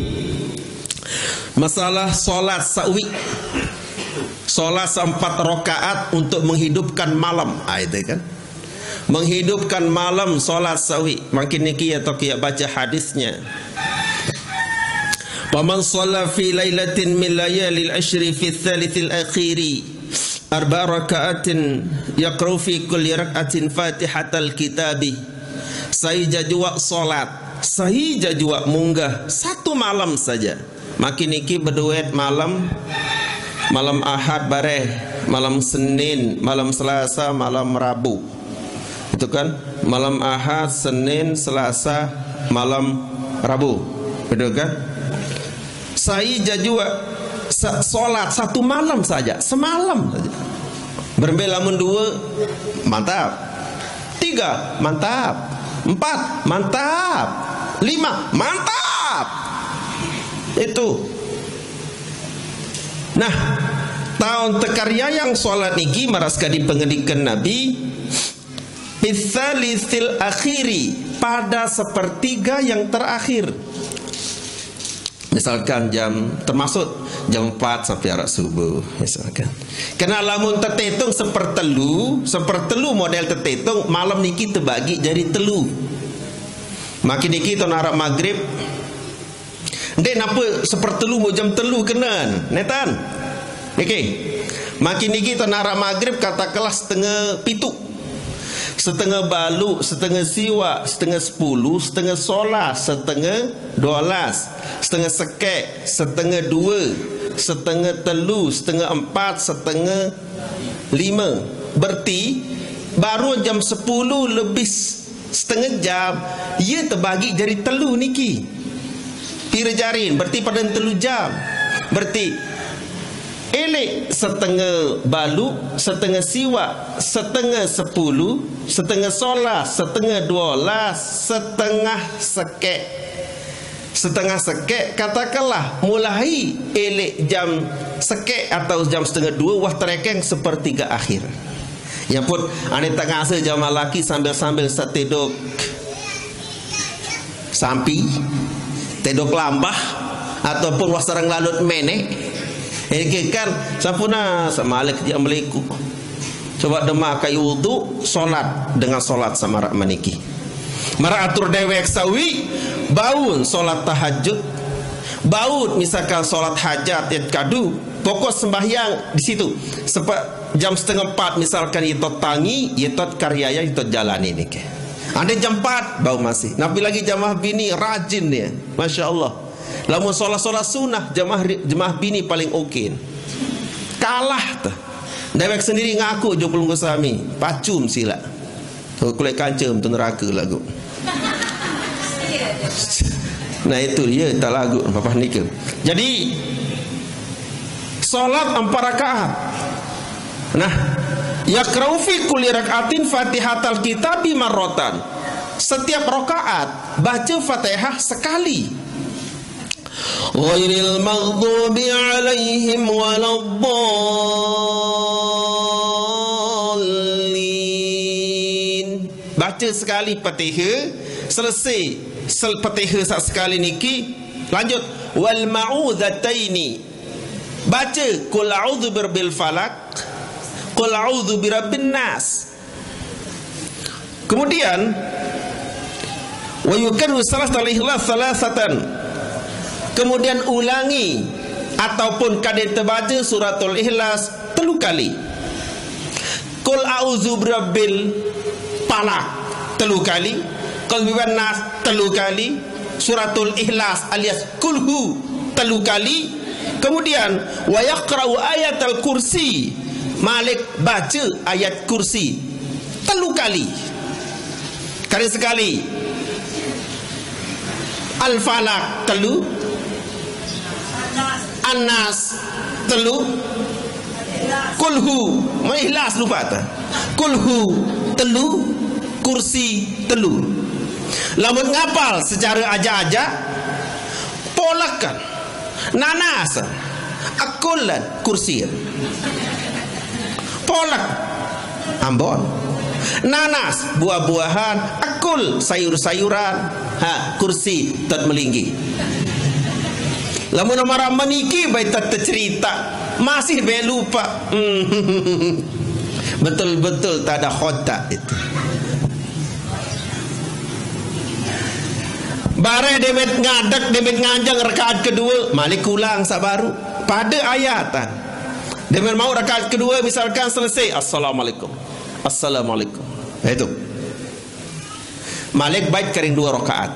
Speaker 2: Masalah solat sawi. Solat empat rakaat untuk menghidupkan malam. Ah, itu kan. Menghidupkan malam solat sawi. Makin niki atau kia baca hadisnya. Waman shalla fi lailatin min layalil ashri fi tsalithil akhiri arba rakaatin yaqra'u fi kulli rak'atin fatihatal kitabi. Saya jadwa solat, saya jadwa munggah satu malam saja. Makin niki berduet malam malam Ahad bareh, malam Senin, malam Selasa, malam Rabu. Itu kan malam Ahad, Senin, Selasa, malam Rabu. Betul kan? Saya jadwa solat satu malam saja, semalam saja. Berbela mendua, mantap. Tiga, mantap. Empat, mantap. Lima, mantap. Itu. Nah, tahun tekarya yang solat niki maraskadi pengendikan Nabi Bithalithil akhiri, pada sepertiga yang terakhir. Misalkan jam termasuk jam empat sampai arah subuh misalkan. Kena lamun tertetung sepertelu, sepertelu model tertetung malam niki terbagi jadi telu. Makin niki ton arah maghrib. Ndek napa sepertelu mau jam telu kenan, netan.
Speaker 1: Okey. Makin niki tanara maghrib katakanlah setengah pitu. Setengah balu, setengah siwa, setengah sepuluh, setengah solas, setengah dua belas, setengah sekek, setengah dua, setengah telu, setengah empat, setengah lima. Berarti baru jam sepuluh lebih setengah jam, ia terbagi jadi telu niki. Pira jarin, berarti pada telu jam. Berarti elek setengah balu, setengah siwa, setengah sepuluh, setengah solas, setengah dua belas, setengah sekek. Setengah sekek katakanlah mulai elek jam sekek atau jam setengah dua, wah terekeng sepertiga akhir. Yang pun ane tak ngasa jam laki sambil-sambil setedok sampi, tedok lambah ataupun wasarang lalut menek. Ini kan sampuna sama alik yang meliku. Coba demak kayu wudu, solat dengan solat sama rak maniki. Mara atur dewek sawi, baun solat tahajud, baut misalkan solat hajat yang kadu, pokok sembahyang di situ. Sebab jam setengah empat misalkan itu tangi, itu karyanya itu jalan ini ke. Ada jam empat bau masih. Nabi lagi jamaah bini rajin dia, masya Allah. Lamun solat-solat sunnah jemaah jemaah bini paling okey. Kalah tu. Dewek sendiri ngaku jo pelunggu sami, pacum sila. Kulit kancem tu neraka lagu. Nah itu dia tak lagu apa nikel. Jadi solat empat rakaat. Nah, yaqra'u fi kulli rak'atin Fatihatal Kitabi marratan. Setiap rakaat baca Fatihah sekali. Ghairil maghdubi alaihim waladdallin. Baca sekali Fatihah, selesai sel Fatihah sekali niki, lanjut wal ma'udzataini. Baca qul a'udzu birabbil falaq, qul a'udzu birabbin nas. Kemudian wa yukarru salasatal ikhlas salasatan. Kemudian ulangi ataupun kadang terbaca suratul ikhlas telu kali. Qul a'udzu birabbil falaq telu kali, qul birabbin nas telu kali, suratul ikhlas alias kulhu telu kali. Kemudian wa yaqra'u ayatal kursi, Malik baca ayat kursi telu kali. Kali sekali Al-Falaq telu, An-Nas telu, Kulhu Ikhlas lupa tak? Kulhu telu, kursi telu. Lamun ngapal secara aja-aja, polakan nanas akulan kursi polak Ambon, nanas buah-buahan, akul sayur-sayuran, ha kursi tat melinggi. Lamun amara meniki baik tat cerita masih be lupa. Betul-betul tak ada khotak itu. Bare demet ngadak demet nganjang rakaat kedua, Malik ulang sabaru pada ayatan. Demet mau rakaat kedua misalkan selesai assalamualaikum. Assalamualaikum. Itu. Malik baik kering dua rakaat.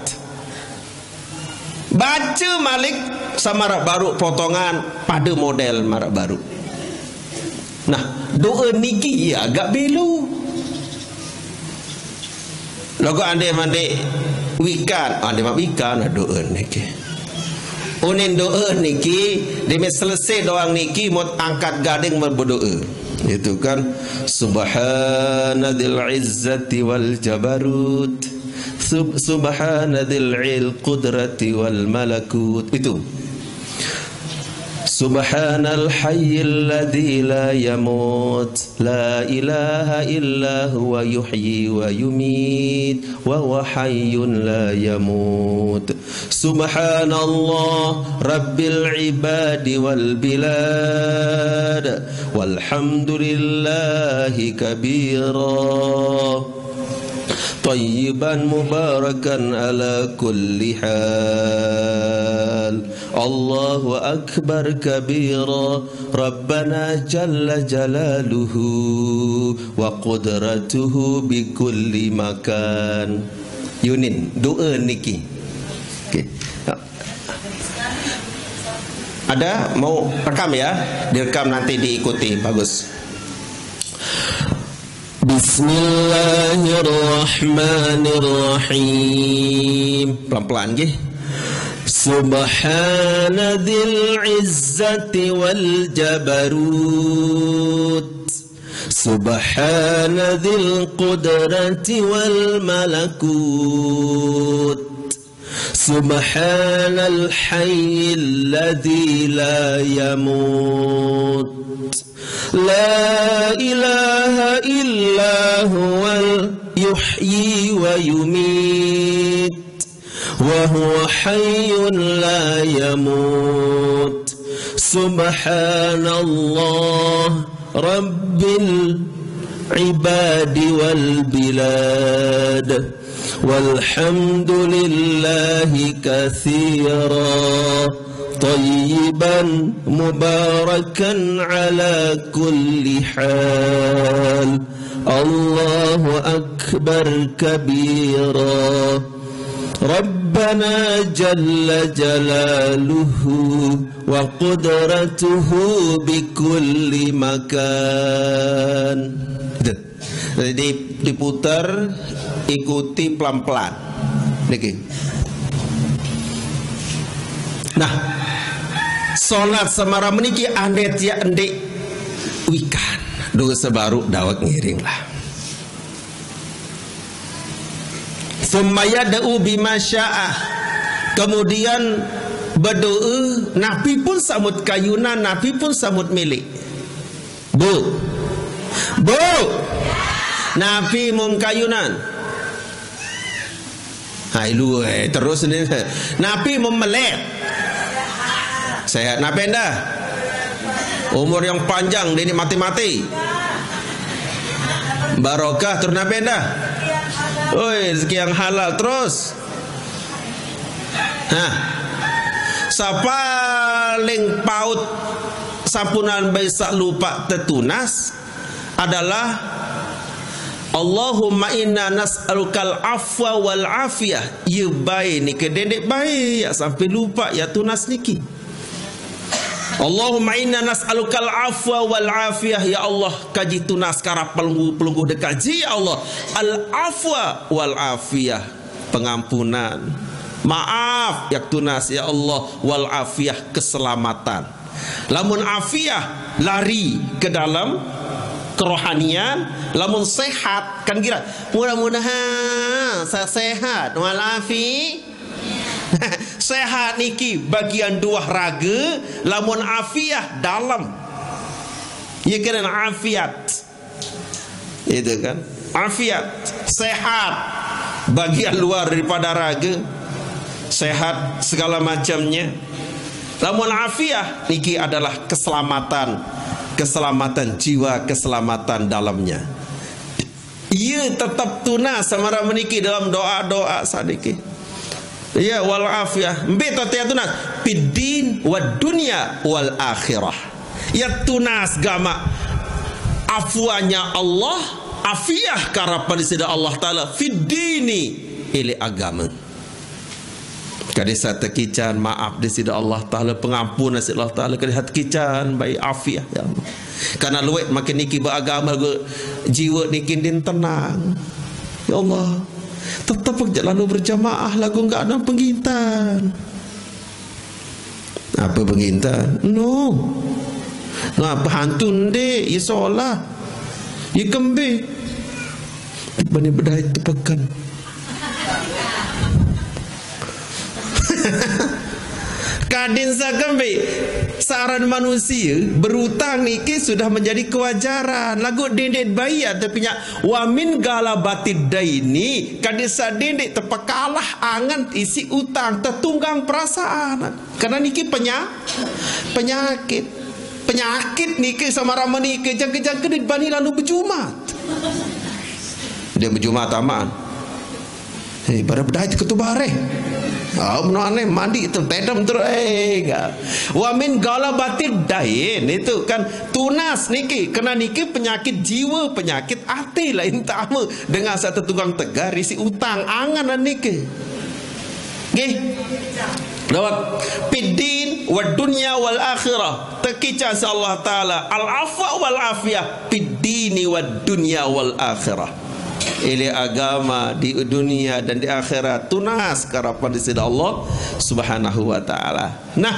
Speaker 1: Baca Malik sama marak baru potongan pada model marak baru. Nah, doa niki ya agak belu. Logo ande mande wikan, ande mak wikan doa niki. Unin doa niki, demet selesai doang niki mau angkat gading berdoa. Itu kan subhanadzil izzati wal jabarut, Sub, subhanadzil il qudrati wal malakut. Itu subhanal hayyil ladzi la yamut, la ilaha illa huwa yuhyi wa yumit, wa huwa hayyun la yamut. Subhanallah rabbil ibadi wal bilad, walhamdulillahi kabira,
Speaker 2: طيبا مباركا على كل حال الله أكبر كبيرا ربنا جل جلاله وقدرته بكل مكان. Yunin, doa niki. Okay. Ada mau rekam ya? Direkam nanti diikuti, bagus. Bismillahirrahmanirrahim. Pelan-pelan nggih. Subhana dzil izzati wal jabarut. Subhana dzil qudrati wal malakut. Subhanal hayyil ladzi la yamut. La ilaha illa huwal yuhyi wa yumit. Wa huwa hayyun la yamut. Subhanallah rabbil ibadi wal bilad. Walhamdulillahi katsira tayyiban mubarakan ala kulli hal Allahu akbar kabira Rabbana jalla jalaluhu wa qudratuhu bikulli makan. Jadi diputar, ikuti pelan-pelan. Niki. Nah, salat semara meniki ande tia endek wikan. Dosa baru dawak ngiring lah. Summa yad'u bima syaa. Kemudian berdoa, Nabi pun samut kayunan, Nabi pun samut milik. Bu. Bu. Nabi mum kayunan. Hai lu eh, terus ni. Nabi mum melek. Sehat Nabi anda. Umur yang panjang, dia mati-mati. Barokah terus Nabi anda. Oi, rezeki yang halal terus. Hah. Sapaling paut sampunan baisak lupa tertunas adalah Allahumma inna nas'alukal afwa wal afiyah. Ya baik ni ke dedek baik ya sampai lupa ya tunas niki. Allahumma inna nas'alukal afwa wal afiyah. Ya Allah kaji tunas karap pelungguh-pelungguh dekaji ya Allah. Al afwa wal afiyah, pengampunan, maaf yak tunas ya Allah, wal afiyah, keselamatan. Lamun afiyah lari ke dalam kerohanian, lamun sehat kan kira mudah-mudahan saya sehat walafi. Sehat niki bagian dua raga, lamun afiah dalam. Ya kira afiat. Itu kan afiat, sehat bagian luar daripada raga, sehat segala macamnya. Lamun afiah niki adalah keselamatan, keselamatan jiwa, keselamatan dalamnya. Ia tetap tunas samara meniki dalam doa-doa sadiki. Ya wal afiyah, mbet ya tunas fiddin wad dunya wal akhirah. Ya tunas gama afwanya Allah, afiyah karapan sida Allah taala fiddini ili agama. Kadisa tekican maaf di sida Allah taala, pengampunan sida Allah taala kadisa tekican baik afiyah ya Allah. Karena luwet makin niki beragama jiwa niki din tenang. Ya Allah, tetap lalu berjamaah lagu enggak ada pengintan. Apa pengintan? No. Ngapa hantu ndek ya solah. Ya kembe. Bani bedai tepakan. Kadin sakambe saran manusia berutang niki sudah menjadi kewajaran. Lagu dendek bayi ada punya wamin galabatid daini kadisa dendek tepakalah angan isi utang tertunggang perasaan. Karena niki penya, penyakit penyakit niki sama ramah niki jangka-jangka bani lalu berjumat. Dia berjumat aman.
Speaker 1: Hei, pada bedai itu ketubare. Ah, menane mandi itu tedam terus eh. Wa min galabatid dain itu kan tunas niki, kena niki penyakit jiwa, penyakit hati lain tamu dengan satu tunggang tegar isi utang angan niki. Nggih. Lawat piddin wa dunya wal akhirah. Tekican Allah taala al afwa wal afiyah piddini wa dunya wal akhirah. Ili agama di dunia dan di akhirat tunas karapan di sisi Allah Subhanahu wa taala. Nah,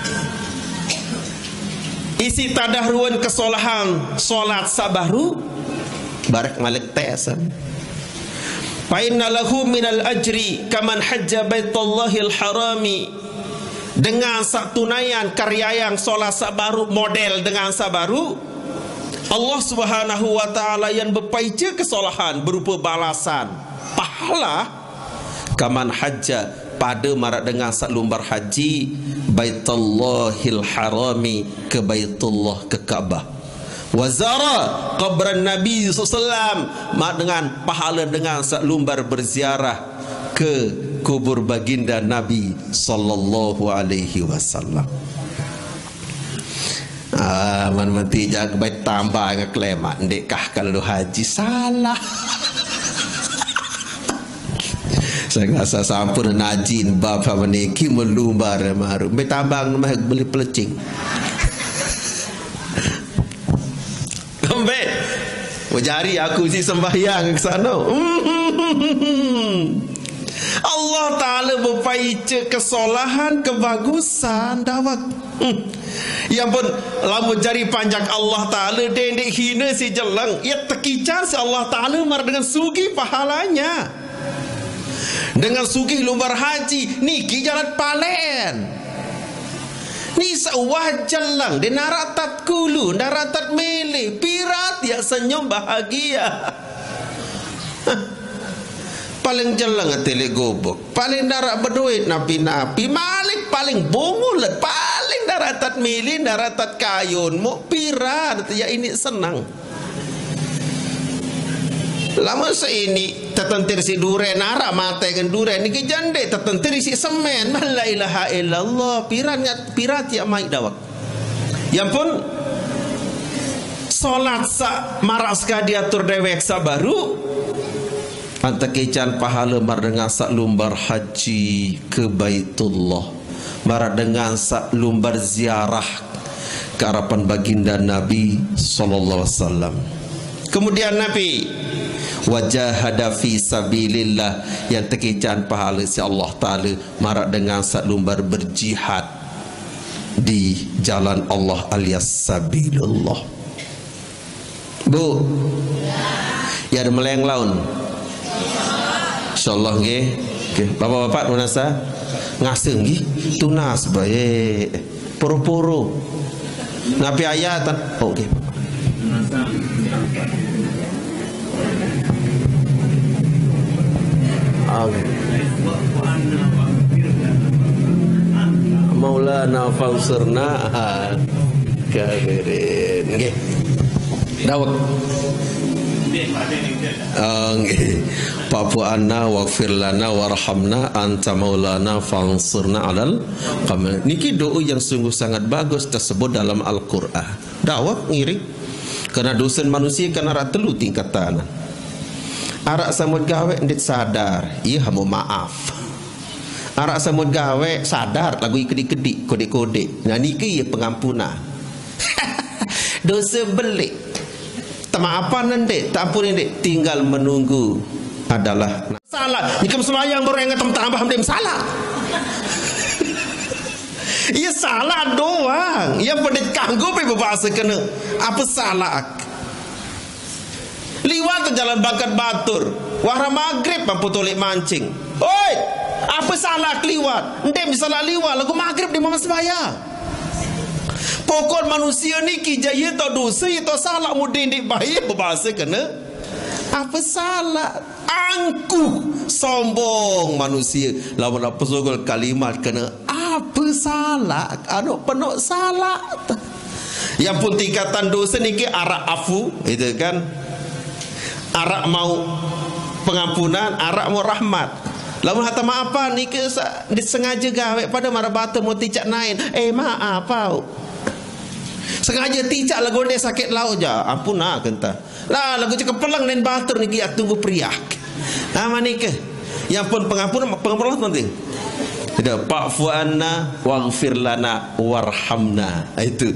Speaker 1: isi tadahruan kesolahan salat sabaru barak malik tesan. Fa inna lahu minal ajri kaman hajja baitullahil harami. Dengan satunayan karya yang salat sabaru model dengan sabaru Allah Subhanahu wa taala yang berpaica kesalahan berupa balasan pahala kaman hajja pada marak dengan sak lumbar haji baitullahil harami ke baitullah ke Kaabah wazara qabran Nabi sallallahu alaihi wasallam mak dengan pahala dengan sak lumbar berziarah ke kubur baginda Nabi sallallahu alaihi wasallam. Ah, man mati jaga baik tambah dengan klemat ndekah kalau haji salah. Saya rasa sampun najin bab meniki melumbar maru. Baik tambang mah beli pelecing. Kembali. Wajari aku si sembahyang ke sana. Allah Ta'ala berpaica kesolahan, kebagusan dawak. Hmm. Yang pun lamun jari panjang Allah Ta'ala dendek hina si jelang, ia tekican si Allah Ta'ala mar dengan sugi pahalanya, dengan sugi lumbar haji niki jalan palen ni sawah jelang di naratat kulu naratat mele pirat ya senyum bahagia. Paling jelang atele gobok, paling darat berduit napi-napi, malik paling bungul, paling daratat milih, daratat kayun, mau pirat ya ini senang. Lama seini tertentir si duren nara mata kan duren ni jande tertentir si semen, la ilaha illallah pirat pirat ya mai dawak. Yang pun solat sa maras ka diatur dewek sabaru antakican pahala mar dengan sak lumbar haji ke Baitullah, mar dengan sak lumbar ziarah ke harapan baginda Nabi sallallahu alaihi wasallam. Kemudian Nabi wajahada fi sabilillah yang tekican pahala si Allah Taala mar dengan sak lumbar berjihad di jalan Allah alias sabilullah. Bu, ya ada meleng laun. InsyaAllah nggih. Okey, bapak-bapak tunasa ngaseng nggih. Tunas baik. Puru-puru. Nabi ayatan. Oh, okey. Okay. Maulana fansirna kafirin. Nggih. Dawak. Okay. Papu anna waghfir lana warhamna anta maulana fansurna alal qamil. Niki doa yang sungguh sangat bagus tersebut dalam Al-Qur'an. Dawak ngiri karena dosen manusia kan ara telu tingkatan. Arak samud gawe ndik sadar, iya hamu maaf. Arak samud gawe sadar lagu ikedi-kedi kode-kode. Nah niki ya pengampunan. Dosa belik maapan nanti tak ampun ini tinggal menunggu adalah salah. Jika semayang baru ingat tambah hamdim salah. Ia salah doang. Yang pada kanggo pe berbahasa kena apa salah. Liwat ke jalan Bangkat Batur, wahra maghrib mampu tolik mancing. Oi, apa salah keliwat? Ndem salah liwat lagu maghrib di mama sembahyang. Pokok manusia ni kijaya to dosa to salah mudin dik baik berbahasa kena apa salah angkuh sombong manusia lawan apa sogol kalimat kena apa salah anu penuh salah. Yang pun tingkatan dosa niki arak afu itu kan, arak mau pengampunan, arak mau rahmat. Lamun hata maafan ni ke disengaja gawe pada marah batu mau ticak nain. Eh maaf pau. Sengaja ticak lagu dia sakit lau ja. Ampun nak kenta. Lah lagu cakap pelang nain batur ni kia tunggu priak. Nama ni ke. Yang pun pengampunan pengampunan penting. Tidak fa'fu anna waghfir lana warhamna. Itu.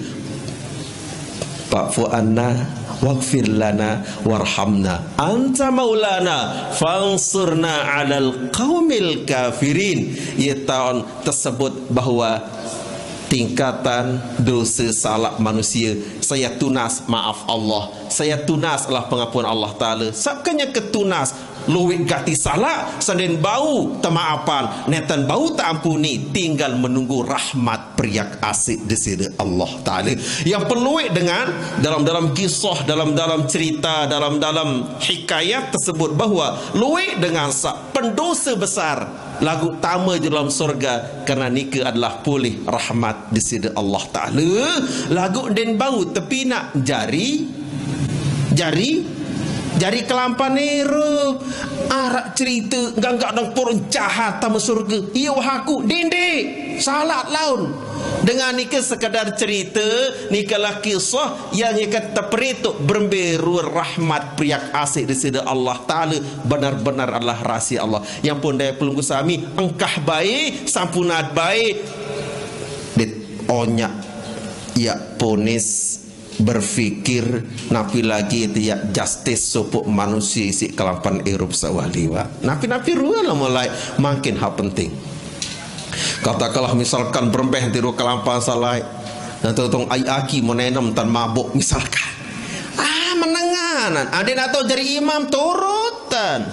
Speaker 1: Fa'fu anna waghfir lana warhamna anta maulana fansurna 'alal qaumil kafirin. Ia tahun tersebut bahawa tingkatan dosa salah manusia saya tunas maaf Allah, saya tunas adalah pengampunan Allah Ta'ala. Sabkannya ketunas luwik gati salah sanden bau temaafan netan bau tak ampuni, tinggal menunggu rahmat periak asik di sini Allah Ta'ala. Yang peluik dengan dalam-dalam kisah, dalam-dalam cerita, dalam-dalam hikayat tersebut bahawa luwik dengan sak pendosa besar lagu utama di dalam surga kerana nikah adalah pulih rahmat di sini Allah Ta'ala. Lagu den bau tepi nak jari jari jari kelampan nero arak cerita gangga dong porong jahat tamu surga. Iya wahaku dinding salat laun dengan nikah sekadar cerita, nikahlah kisah yang ikat terperituk berberu rahmat priak asik di sini Allah Ta'ala. Benar-benar adalah rahsia Allah. Yang pun daya pelunggu sami engkah baik sampunat baik dit onyak ya ponis berfikir napi lagi dia justice supuk manusia isi kelampan Eropa sawaliwa napi-napi ruang lah mulai makin hal penting. Katakanlah misalkan berembeh tiru kelampan salai dan tentang ai aki menenam tan mabuk misalkan ah menenganan ada nak tahu jadi imam turutan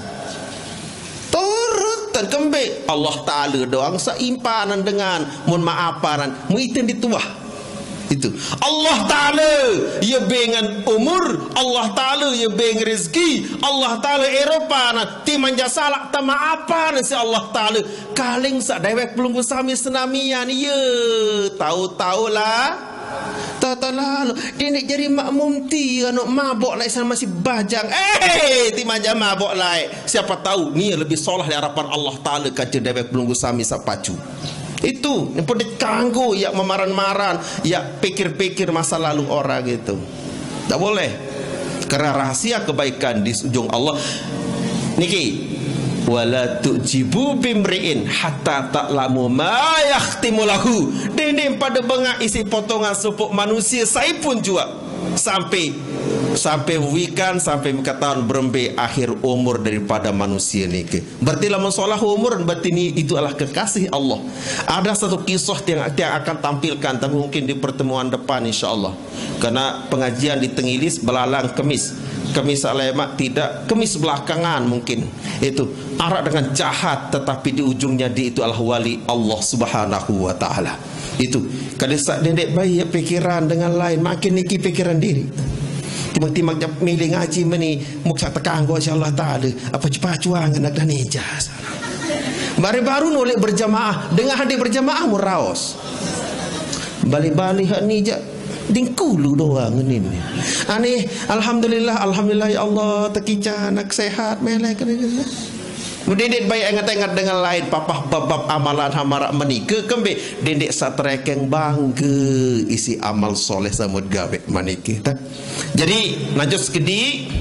Speaker 1: turutan kembali Allah Ta'ala doang seimpanan dengan mohon maafaran muitin dituah itu Allah Ta'ala ia dengan umur, Allah Ta'ala ia dengan rezeki, Allah Ta'ala Eropa na timanja salak ta maapan si Allah Ta'ala kaling sak dewek pelunggu sami senamian ya tahu-tahu lah tahu-tahu lalu dia nak jadi makmum ti anak mabok lah sana masih bajang eh timanja mabok lah siapa tahu ni lebih solah di harapan Allah Ta'ala kaca dewek pelunggu sami sak pacu. Itu yang pun dikanggu ya memaran-maran ya pikir-pikir masa lalu orang gitu. Tak boleh. Karena rahasia kebaikan di ujung Allah niki wala tujibu bimriin hatta ta'lamu ma yakhtimu lahu. Dinding pada bengak isi potongan supuk manusia saya pun juga sampai sampai wikan sampai katakan berembe akhir umur daripada manusia ni ke. Berarti lamun solah umur berarti ni itu adalah kekasih Allah. Ada satu kisah yang, yang akan tampilkan tapi mungkin di pertemuan depan insyaallah. Karena pengajian di Tengilis belalang kemis. Kemis alemak tidak, kemis belakangan mungkin. Itu arak dengan jahat tetapi di ujungnya di itu adalah wali Allah Subhanahu wa taala. Itu kalau sak dendek bayi pikiran dengan lain makin niki pikiran diri. Tiba-tiba milih ngaji meni muksa tekan gua insyaallah taala apa cepat cuang nak dan ijaz. Baru-baru nolak berjamaah dengan hadir berjamaah muraos. Balik-balik hak ni je dingkulu doang ni. Aneh alhamdulillah alhamdulillah ya Allah tekica nak sehat melek kan. Mendedek baik ingat-ingat dengan lain papah bab-bab amalan hamarak menikah kembe dendek satrekeng bangga isi amal soleh samud gawe menikah. Jadi lanjut sekedi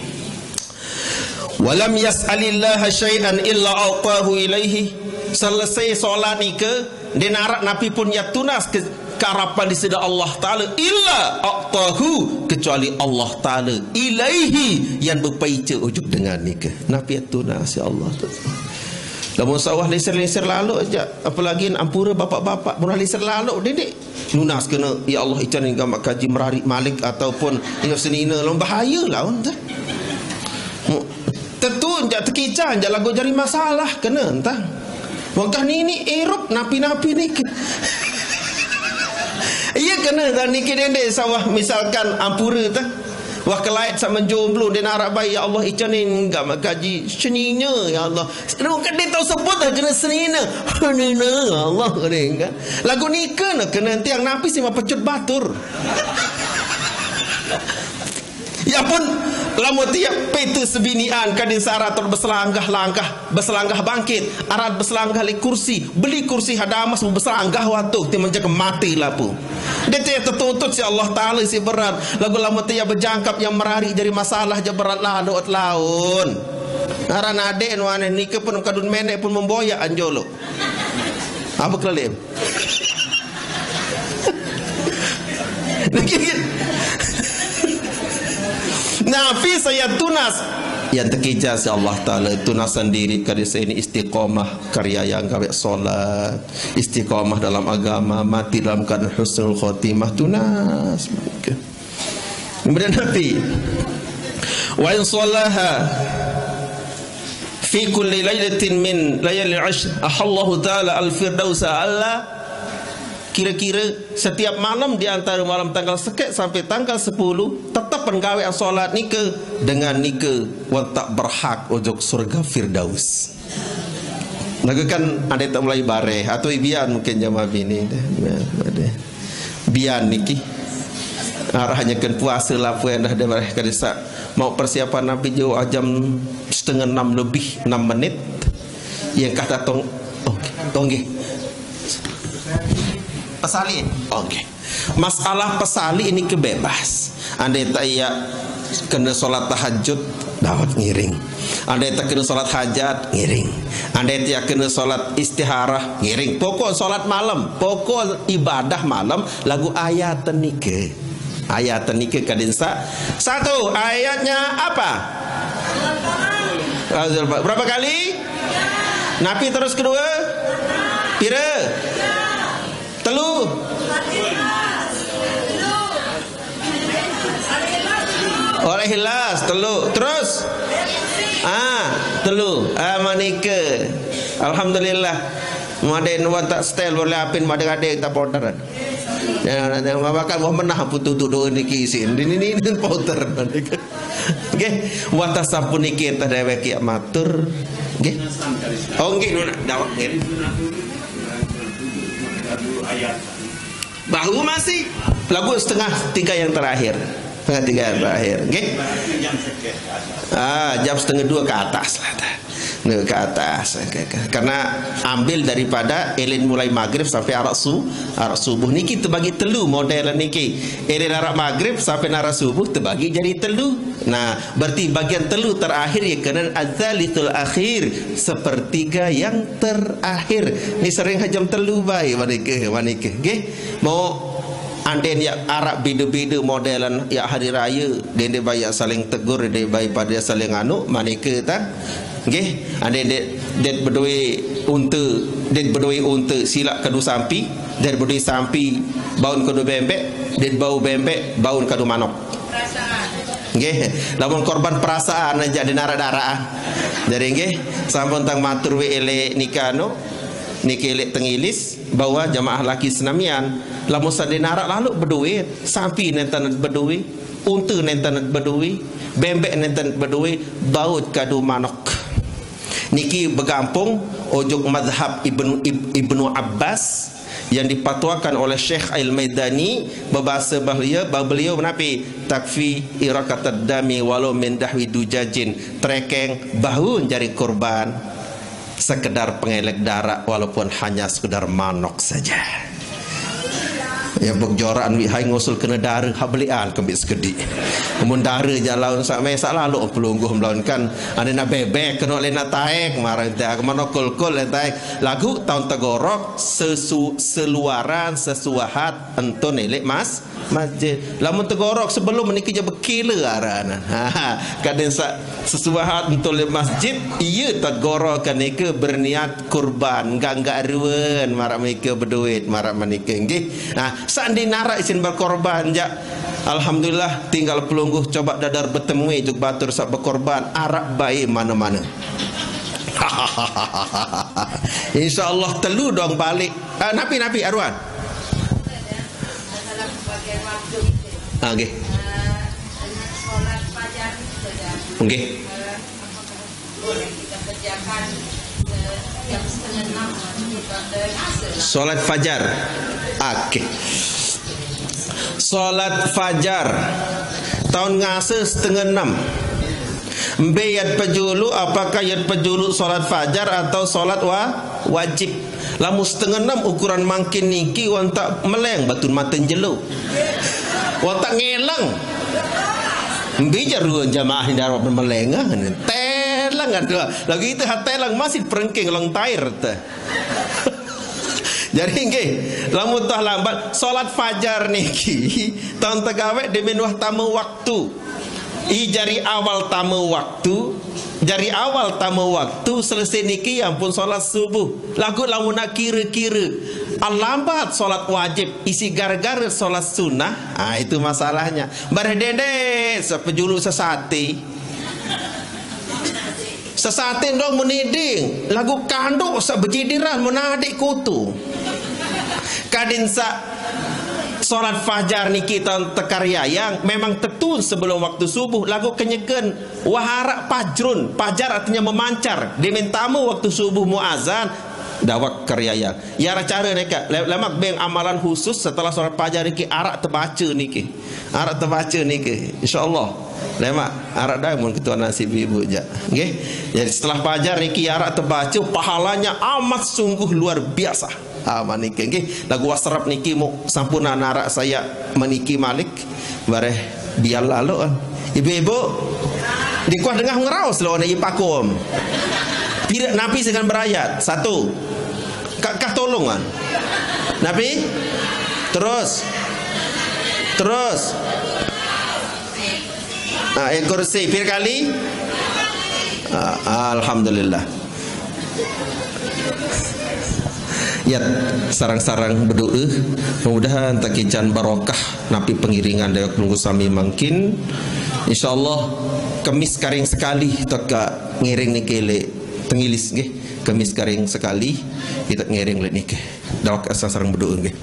Speaker 1: walam yas'alillaha syai'an illa a'tahu ilaihi. Selesai solat nikah dan arak nabi pun ya tunas ke keharapan di sisi Allah Ta'ala illa a'tahu kecuali Allah Ta'ala ilaihi yang berpaica ujuk dengan nikah nabi tunas ya Allah lamun sawah leser-leser lalu aja apalagi ampura bapak-bapak murah leser lalu dedek lunas kena ya Allah ican yang gamak kaji merarik malik ataupun yang senina lalu bahaya lah tentu jak terkican jak lagu jari masalah kena entah wakah ni ni Eropa napi-napi ni iya kena dan nikah dendek sawah misalkan ampura tak wah kelait sama jomblo dia nak baik ya Allah ican ni enggak makaji senina ya Allah kan dia tahu sebut dah kena senina senina ya Allah kan lagu nikah nak kena tiang napi sima pecut batur Ya pun lamun tiap petu sebinian kadin saratul berselangkah langkah berselangkah bangkit arat berselangkah li kursi beli kursi hadamas berselangkah waktu ti menjaga mati lah pu dia tiap tertuntut si Allah Ta'ala si berat lagu lamun tiap berjangkap yang merari dari masalah je berat lah doat laun aran adek nuane nikah pun kadun menek pun memboyak anjolo apa kelem Nabi saya tunas yang terkejar si Allah Ta'ala tunas sendiri karya saya ini istiqamah karya yang gawe solat istiqamah dalam agama mati dalam keadaan husnul khotimah tunas kemudian Nabi wa in sholaha fi kulli lailatin min layalil ashr ahallahu ta'ala al-firdausa Allah kira-kira setiap malam di antara malam tanggal sekek sampai tanggal sepuluh tetap penggawean solat nikah dengan nikah wan tak berhak ujung surga firdaus. Lagu kan ada tak mulai bare atau ibian mungkin jamaah bini bian niki arahnya kan puasa lah puan dah ada bare kadisa mau persiapan Nabi jauh jam setengah enam lebih enam menit yang kata tong oh, tongge pesali oke okay. Masalah pesali ini kebebas andai tak ya kena solat tahajud dapat ngiring andai tak kena solat hajat ngiring andai tak kena solat istiharah ngiring pokok solat malam pokok ibadah malam lagu ayat nikah ayat nikah kadinsa satu ayatnya apa berapa kali Nabi terus kedua pira telu oleh hilas telu terus ah telu ah manika alhamdulillah maden wan tak style boleh apin madeng adek tak powder ya nanti bakal mau menah putu tudu niki sin ini ini powder manika nggih wata sampun niki tah dewek ki matur nggih oh nggih dawak nggih bahu masih lagu setengah tiga yang terakhir setengah tiga yang terakhir okay? ah, jam setengah dua ke atas lah ke atas karena ambil daripada elin mulai maghrib sampai arak su arak subuh niki terbagi telu model niki elin arak maghrib sampai arak subuh terbagi jadi telu nah berarti bagian telu terakhir ya kena adzalitul akhir sepertiga yang terakhir ni sering hajam telu baik wanita wanita okay? Mau anden ya Arab beda-beda modelan ya hari raya dia dia banyak saling tegur dia baik pada saling anu maneka tak nggih anden dia dia berdua unta dia berdua unta silak kadu sampi dia berdua sampi baun kadu bembek dia bau bembek baun kadu manok nggih lamun korban perasaan aja di nara-naraan jadi nggih sampun tang matur we ele nikano niki elek tengilis bahwa jamaah laki senamian lamun sadenara lalu berduit sapi nenten berduit unta nenten berduit bembek nenten berduit baut kadu manok niki bergampung ojok mazhab Ibnu Ibnu Abbas yang dipatwakan oleh Syekh Al-Maidani berbahasa beliau beliau menapi takfi iraqatad dami walau min dahwi dujajin trekeng bahu jari korban sekedar pengelek darah walaupun hanya sekedar manok saja ya berjoran wi hai ngusul kena darah habelian kebis sekedi kemun darah jalan sak me sak lalu pelungguh melawan ada na bebek kena le na taek marah teh kemana kol-kol le taek lagu tahun tegorok sesu seluaran sesuahat enton elek mas masjid lamun tegorok sebelum menikah je bekila arana ha kadang sesuahat enton le masjid iya tegorok kan ke berniat kurban enggak ruan marak mereka berduit marak menikah nggih nah sandi narak isin berkorban ja alhamdulillah tinggal pelungguh coba dadar bertemu juk batur sak berkorban arak baik mana-mana insyaallah telu dong balik ah, napi napi arwan ah nggih salat fajar nggih boleh kita kerjakan jam setengah enam salat fajar oke okay. Salat fajar tahun ngase setengah enam. Mbe yat pejulu, apakah yat pejulu solat fajar atau solat wa wajib? Lamu setengah enam ukuran mangkin niki wan tak meleng batun maten jelu. Wan tak ngelang. Mbe jaruan jamaah hindar melengah. Telang ada. Lagi itu hatelang masih perengking lang tair teh. Jadi nggih, lamun tah lambat salat fajar niki tahun tegawe demen wah tamu waktu. I jari awal tamu waktu, jari awal tamu waktu selesai niki ampun salat subuh. Lagu lamun nak kira-kira alambat salat wajib isi gara-gara salat sunnah. Ah itu masalahnya. Bareh dede sepejulu sesati. Sesati dong meniding lagu kanduk sebejidiran menadik kutu. Kadinsa solat fajar niki tahun tekaryayang memang tetun sebelum waktu subuh lagu kenyeken wahara pajrun. Pajar artinya memancar. Demen tamu waktu subuh muazan dawak karyayang. Ya cara neka lemak beng amalan khusus setelah solat fajar niki arak terbaca niki. Arak terbaca niki. Insyaallah. Lemak arak dah mun ketua nasib ibu je. Nggih. Jadi setelah fajar niki arak terbaca pahalanya amat sungguh luar biasa. Ah maniki nggih lagu wasrap niki mu sampuna narak saya meniki malik bareh biar lalu kan. Ibu-ibu di kuah dengah ngeraus lo na ipakum. Tidak nabi dengan berayat. Satu. Kah tolong kan. Nabi terus terus ah yang kursi bir kali ah, alhamdulillah. Ya sarang-sarang berdoa mudah-mudahan takijan barokah napi pengiringan dewek nunggu sami mangkin insyaallah kemis karing sekali taka ngiring niki le tengilis nggih kemis karing sekali kita ngiring le niki dawak sarang berdoa nggih.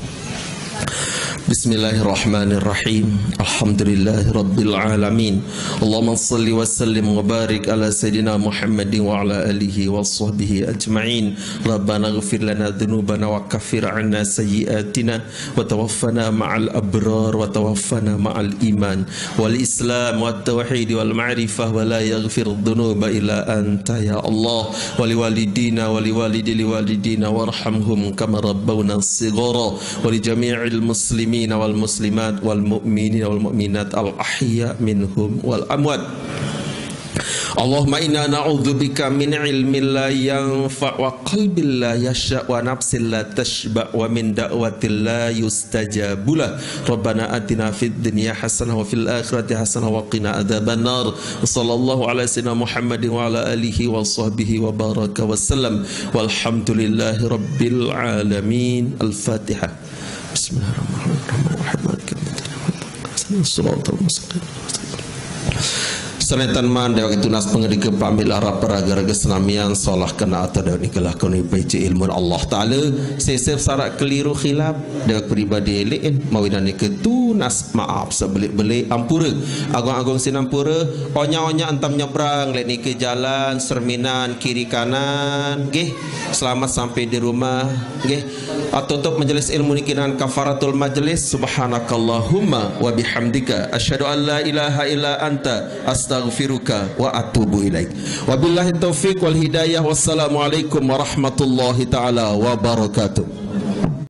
Speaker 1: Bismillahirrahmanirrahim. Alhamdulillahirabbil alamin. Allahumma shalli wa sallim wa barik ala sayidina Muhammadin wa ala alihi wa sahbihi ajma'in. Rabbana ighfir lana dhunubana wa kaffir 'anna sayyi'atina wa tawaffana ma'al abrar wa tawaffana ma'al iman wal islam wat tauhid wal ma'rifah wa la yaghfir dhunuba illa anta ya Allah wa liwalidina wa liwalidi liwalidina warhamhum kama rabbawna shighara wa li jami'il muslimin wal muslimat wal mu'minin wal mu'minat al ahya minhum wal amwat. Allahumma inna na'udzubika min ilmin la yanfa' wa qalbin la yasha' wa nafsin la tashba' wa min da'watin la yustajabu lah. Rabbana atina fid dunya hasanah wa fil akhirati hasanah wa qina adzaban nar. Sallallahu ala sayyidina Muhammadin wa ala alihi wa sahbihi wa baraka wa sallam. Walhamdulillahi rabbil alamin. Al-Fatihah. Bismillahirrahmanirrahim. Senetan man dewak itu nas pengerika pamil arab paraga-raga senamian solah kena atau dewak nikalah kuni baca ilmu Allah Ta'ala sesep sarak keliru khilaf dewak peribadi elin mawidan niketu nas maaf sebelik-belik ampura agung-agung sinampura onya-onya antam nyebrang lek nike jalan serminan kiri kanan nggih selamat sampai di rumah nggih tutup majelis ilmu nikinan kafaratul majlis subhanakallahumma wa bihamdika asyhadu an la ilaha illa anta astaghfiruka wa atubu ilaik. Wabillahi taufiq wal hidayah. Wassalamualaikum warahmatullahi taala wabarakatuh.